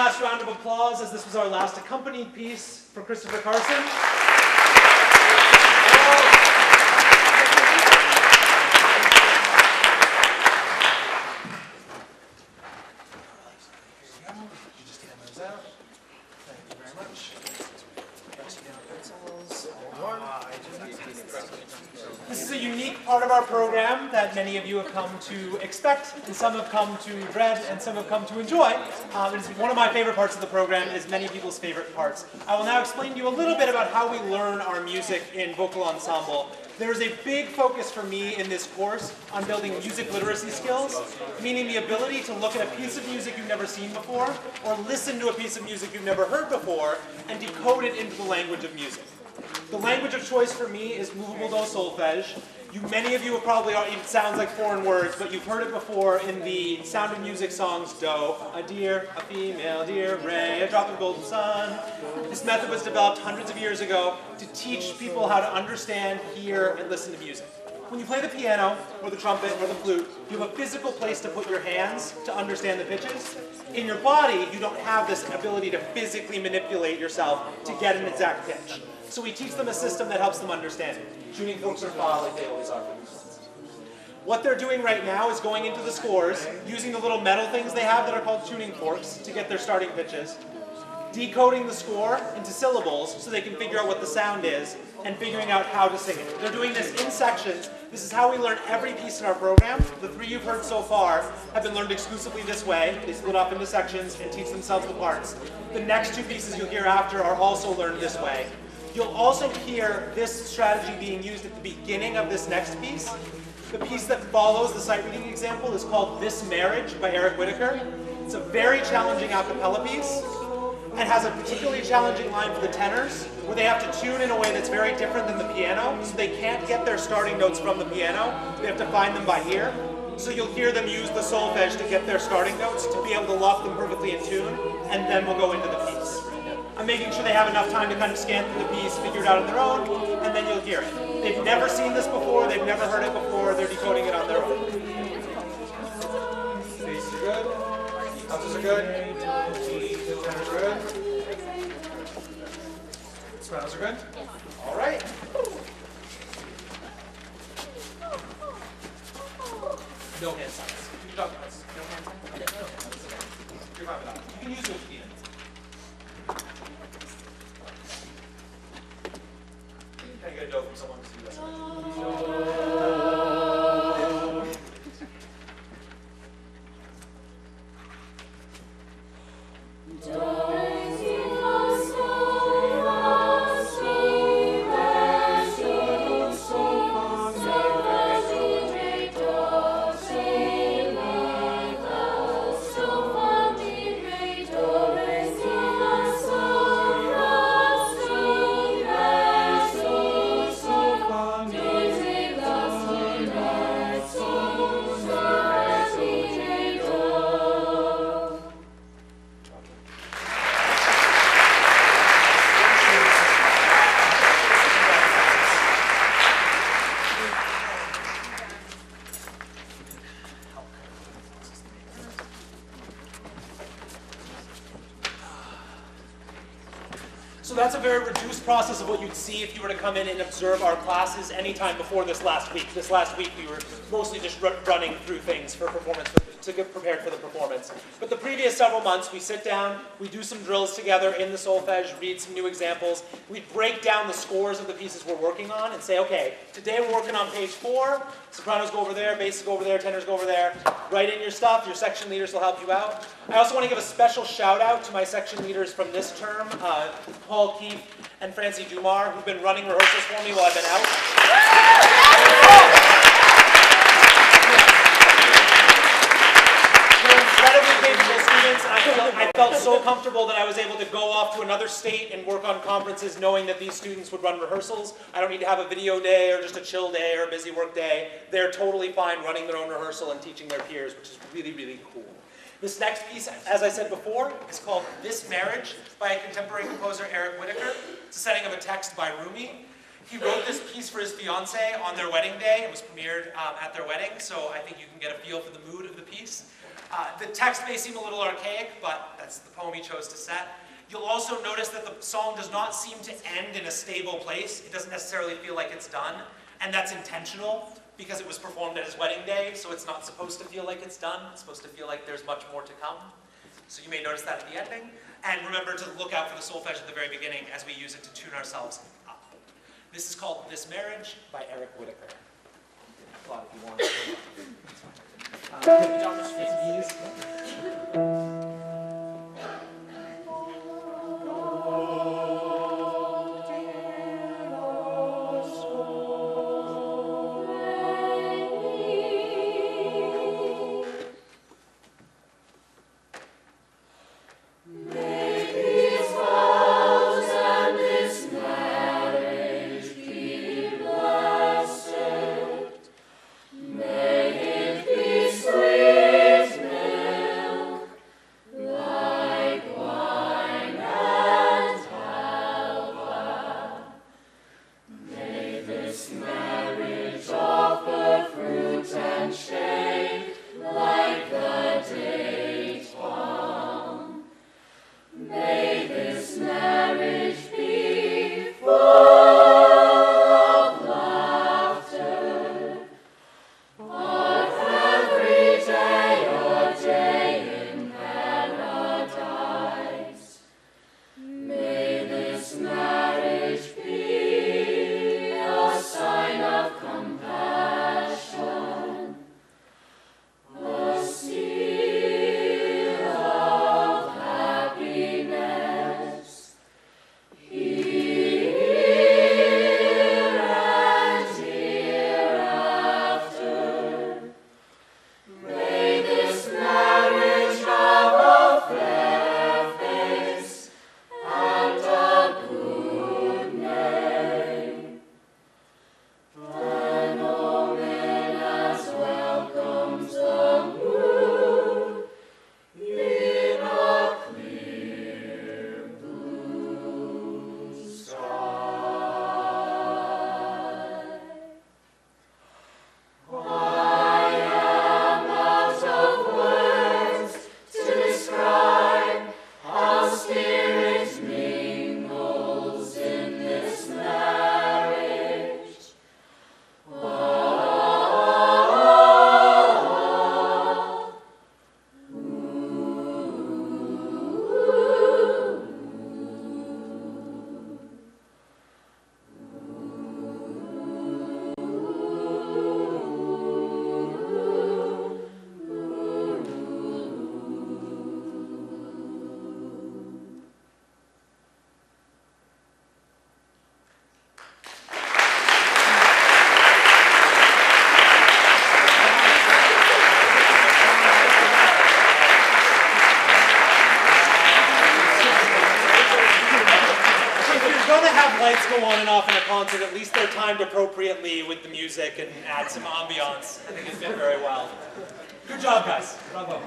last round of applause, as this was our last accompanied piece for Christopher Carson. This is a unique part of our program that many of you have come to expect, and some have come to dread, and some have come to enjoy. It's one of my favorite parts of the program. It is many people's favorite parts. I will now explain to you a little bit about how we learn our music in vocal ensemble. There is a big focus for me in this course on building music literacy skills, meaning the ability to look at a piece of music you've never seen before, or listen to a piece of music you've never heard before, and decode it into the language of music. The language of choice for me is movable do solfege. Many of you have probably, it sounds like foreign words, but you've heard it before in the Sound of Music songs, do, a deer, a female deer, re, a drop of golden sun. This method was developed hundreds of years ago to teach people how to understand, hear, and listen to music. When you play the piano, or the trumpet, or the flute, you have a physical place to put your hands to understand the pitches. In your body, you don't have this ability to physically manipulate yourself to get an exact pitch. So we teach them a system that helps them understand it. Tuning forks are fa like they always are. What they're doing right now is going into the scores, using the little metal things they have that are called tuning forks to get their starting pitches, decoding the score into syllables so they can figure out what the sound is, and figuring out how to sing it. They're doing this in sections. This is how we learn every piece in our program. The 3 you've heard so far have been learned exclusively this way. They split up into sections and teach themselves the parts. The next 2 pieces you'll hear after are also learned this way. You'll also hear this strategy being used at the beginning of this next piece. The piece that follows the sight reading example is called This Marriage by Eric Whitacre. It's a very challenging a cappella piece and has a particularly challenging line for the tenors where they have to tune in a way that's very different than the piano, so they can't get their starting notes from the piano. They have to find them by ear. So you'll hear them use the solfege to get their starting notes to be able to lock them perfectly in tune, and then we'll go into the piece. I'm making sure they have enough time to kind of scan through the piece, figure it out on their own, and then you'll hear it. They've never seen this before, they've never heard it before, they're decoding it on their own. Basses are good, altos are good, tenors are good, sopranos are good. All right. No hand signs. You can talk to us. No hand signs? You're fine with that. You can use it if you need it. Can I get a note from someone to do that? So that's a very reduced process of what you'd see if you were to come in and observe our classes anytime before this last week. This last week we were mostly just running through things for performance, to get prepared for the performance. But the previous several months we sit down, we do some drills together in the solfege, read some new examples, we break down the scores of the pieces we're working on and say, okay, today we're working on page 4, sopranos go over there, basses go over there, tenors go over there. Write in your stuff, your section leaders will help you out. I also want to give a special shout out to my section leaders from this term, Paul Keefe and Francie Dumar, who've been running rehearsals for me while I've been out. They're incredibly capable students, and I felt so comfortable that I was able to go off to another state and work on conferences knowing that these students would run rehearsals. I don't need to have a video day or just a chill day or a busy work day. They're totally fine running their own rehearsal and teaching their peers, which is really, really cool. This next piece, as I said before, is called This Marriage by a contemporary composer, Eric Whitacre. It's a setting of a text by Rumi. He wrote this piece for his fiancée on their wedding day. It was premiered at their wedding, so I think you can get a feel for the mood of the piece. The text may seem a little archaic, but that's the poem he chose to set. You'll also notice that the song does not seem to end in a stable place. It doesn't necessarily feel like it's done, and that's intentional because it was performed at his wedding day, so it's not supposed to feel like it's done. It's supposed to feel like there's much more to come. So you may notice that at the ending. And remember to look out for the solfege at the very beginning as we use it to tune ourselves up. This is called This Marriage by Eric Whitacre. Applaud if you want. John, just for these. Lights go on and off in a concert, at least they're timed appropriately with the music and add some ambiance. I think it fit very well. Good job, guys. Bravo.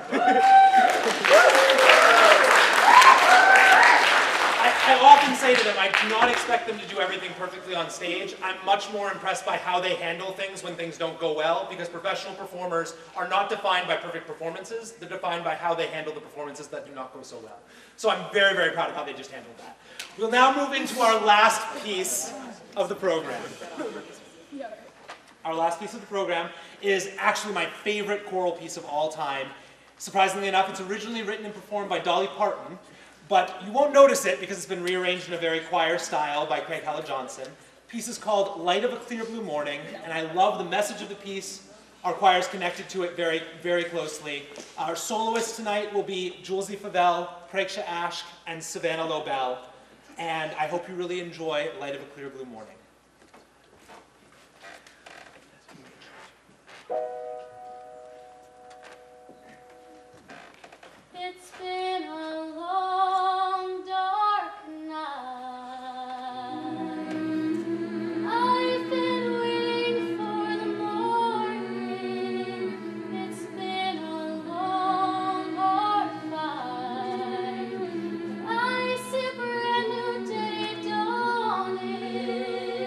I often say to them, I do not expect them to do everything perfectly on stage. I'm much more impressed by how they handle things when things don't go well, because professional performers are not defined by perfect performances. They're defined by how they handle the performances that do not go so well. So I'm very, very proud of how they just handled that. We'll now move into our last piece of the program. Our last piece of the program is actually my favorite choral piece of all time. Surprisingly enough, it's originally written and performed by Dolly Parton, but you won't notice it because it's been rearranged in a very choir style by Craig Hella-Johnson. The piece is called Light of a Clear Blue Morning, and I love the message of the piece. Our choir's connected to it very, very closely. Our soloists tonight will be Julesy Favell, Preksha Ashk, and Savannah Lobel. And I hope you really enjoy Light of a Clear Blue Morning. It's been a long, dark night. I've been waiting for the morning. It's been a long, hard fight. I see a brand new day dawning.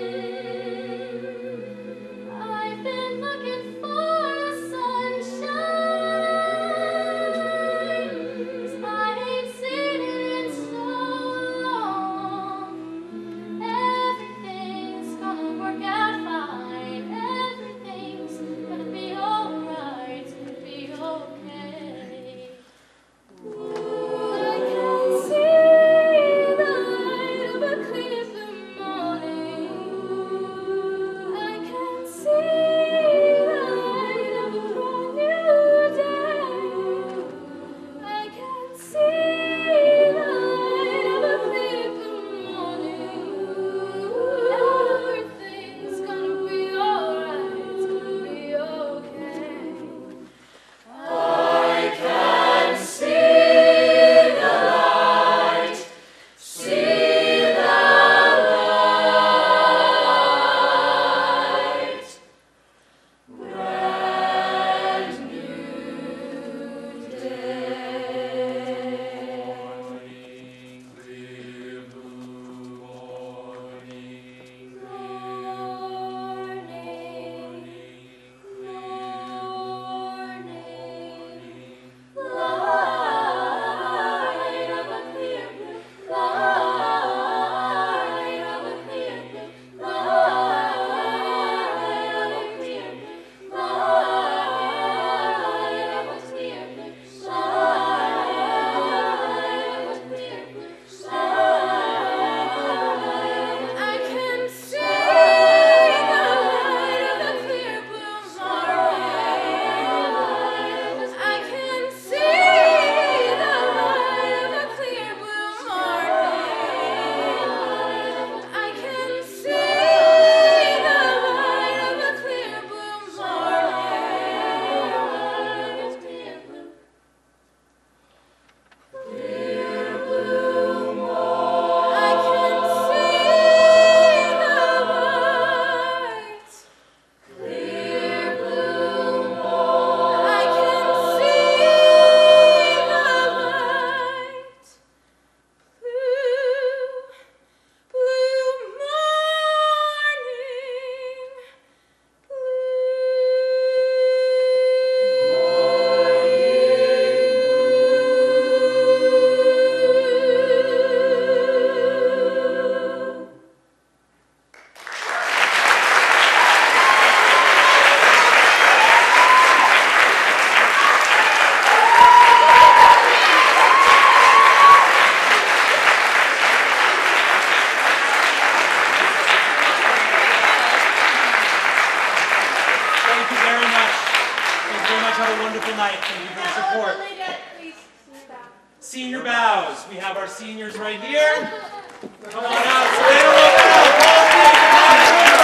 Senior bows. We have our seniors right here. Come on out. Say hello.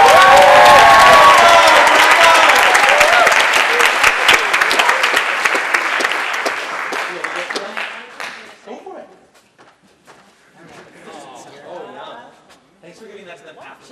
Go for it. Oh, no. Thanks for giving that to them after.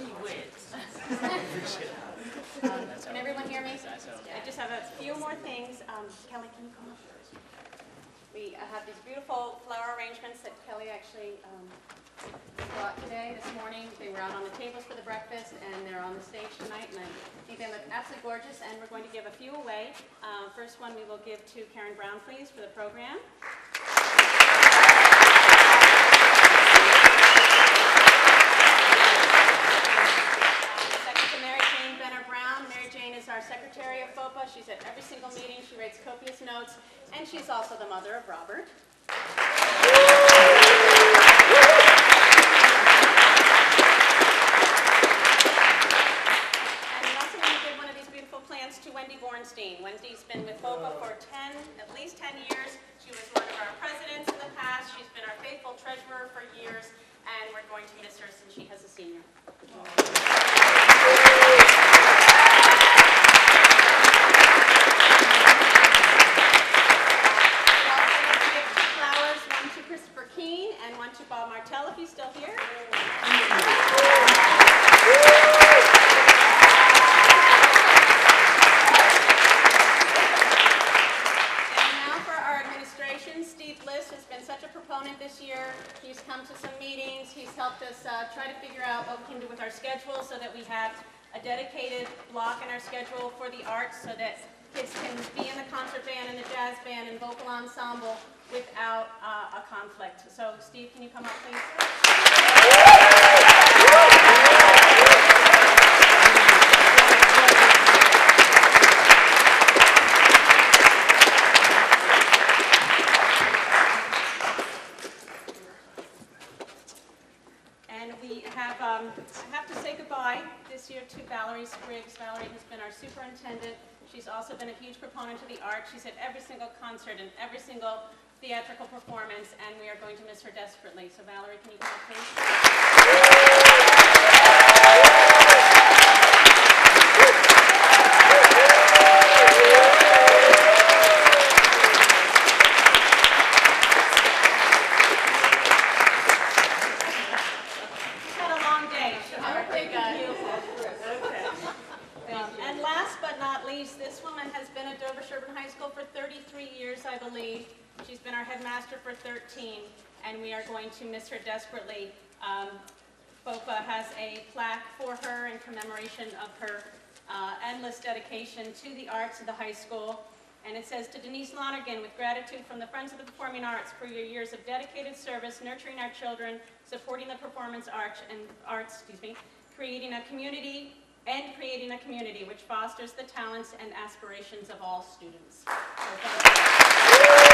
Can everyone hear me? I just have a few more things. Kelly, can you come up? We have these beautiful flower arrangements that Kelly actually brought today, this morning. They were out on the tables for the breakfast, and they're on the stage tonight, and I think they look absolutely gorgeous, and we're going to give a few away. First one we will give to Karen Brown, please, for the program. Second to Mary Jane Benner-Brown. Mary Jane is our secretary of FOPA. She's at every single meeting. She writes copious notes, and she's also the mother of Robert. To Wendy Bornstein. Wendy's been with FOPA for at least 10 years. She was one of our presidents in the past. She's been our faithful treasurer for years, and we're going to miss her since she has a senior. Flowers, one to Christopher Keene and one to Bob Martell, if he's still here. This year. He's come to some meetings. He's helped us try to figure out what we can do with our schedule so that we have a dedicated block in our schedule for the arts so that kids can be in the concert band and the jazz band and vocal ensemble without a conflict. So Steve, can you come up, please? I have to say goodbye this year to Valerie Spriggs. Valerie has been our superintendent. She's also been a huge proponent to the arts. She's at every single concert and every single theatrical performance, and we are going to miss her desperately. So Valerie, can you come up, please? This woman has been at Dover-Sherburne High School for 33 years, I believe. She's been our headmaster for 13, and we are going to miss her desperately. FOPA has a plaque for her in commemoration of her endless dedication to the arts of the high school. And it says, to Denise Lonergan, with gratitude from the Friends of the Performing Arts for your years of dedicated service, nurturing our children, supporting the performance arts, creating a community which fosters the talents and aspirations of all students. So thank you.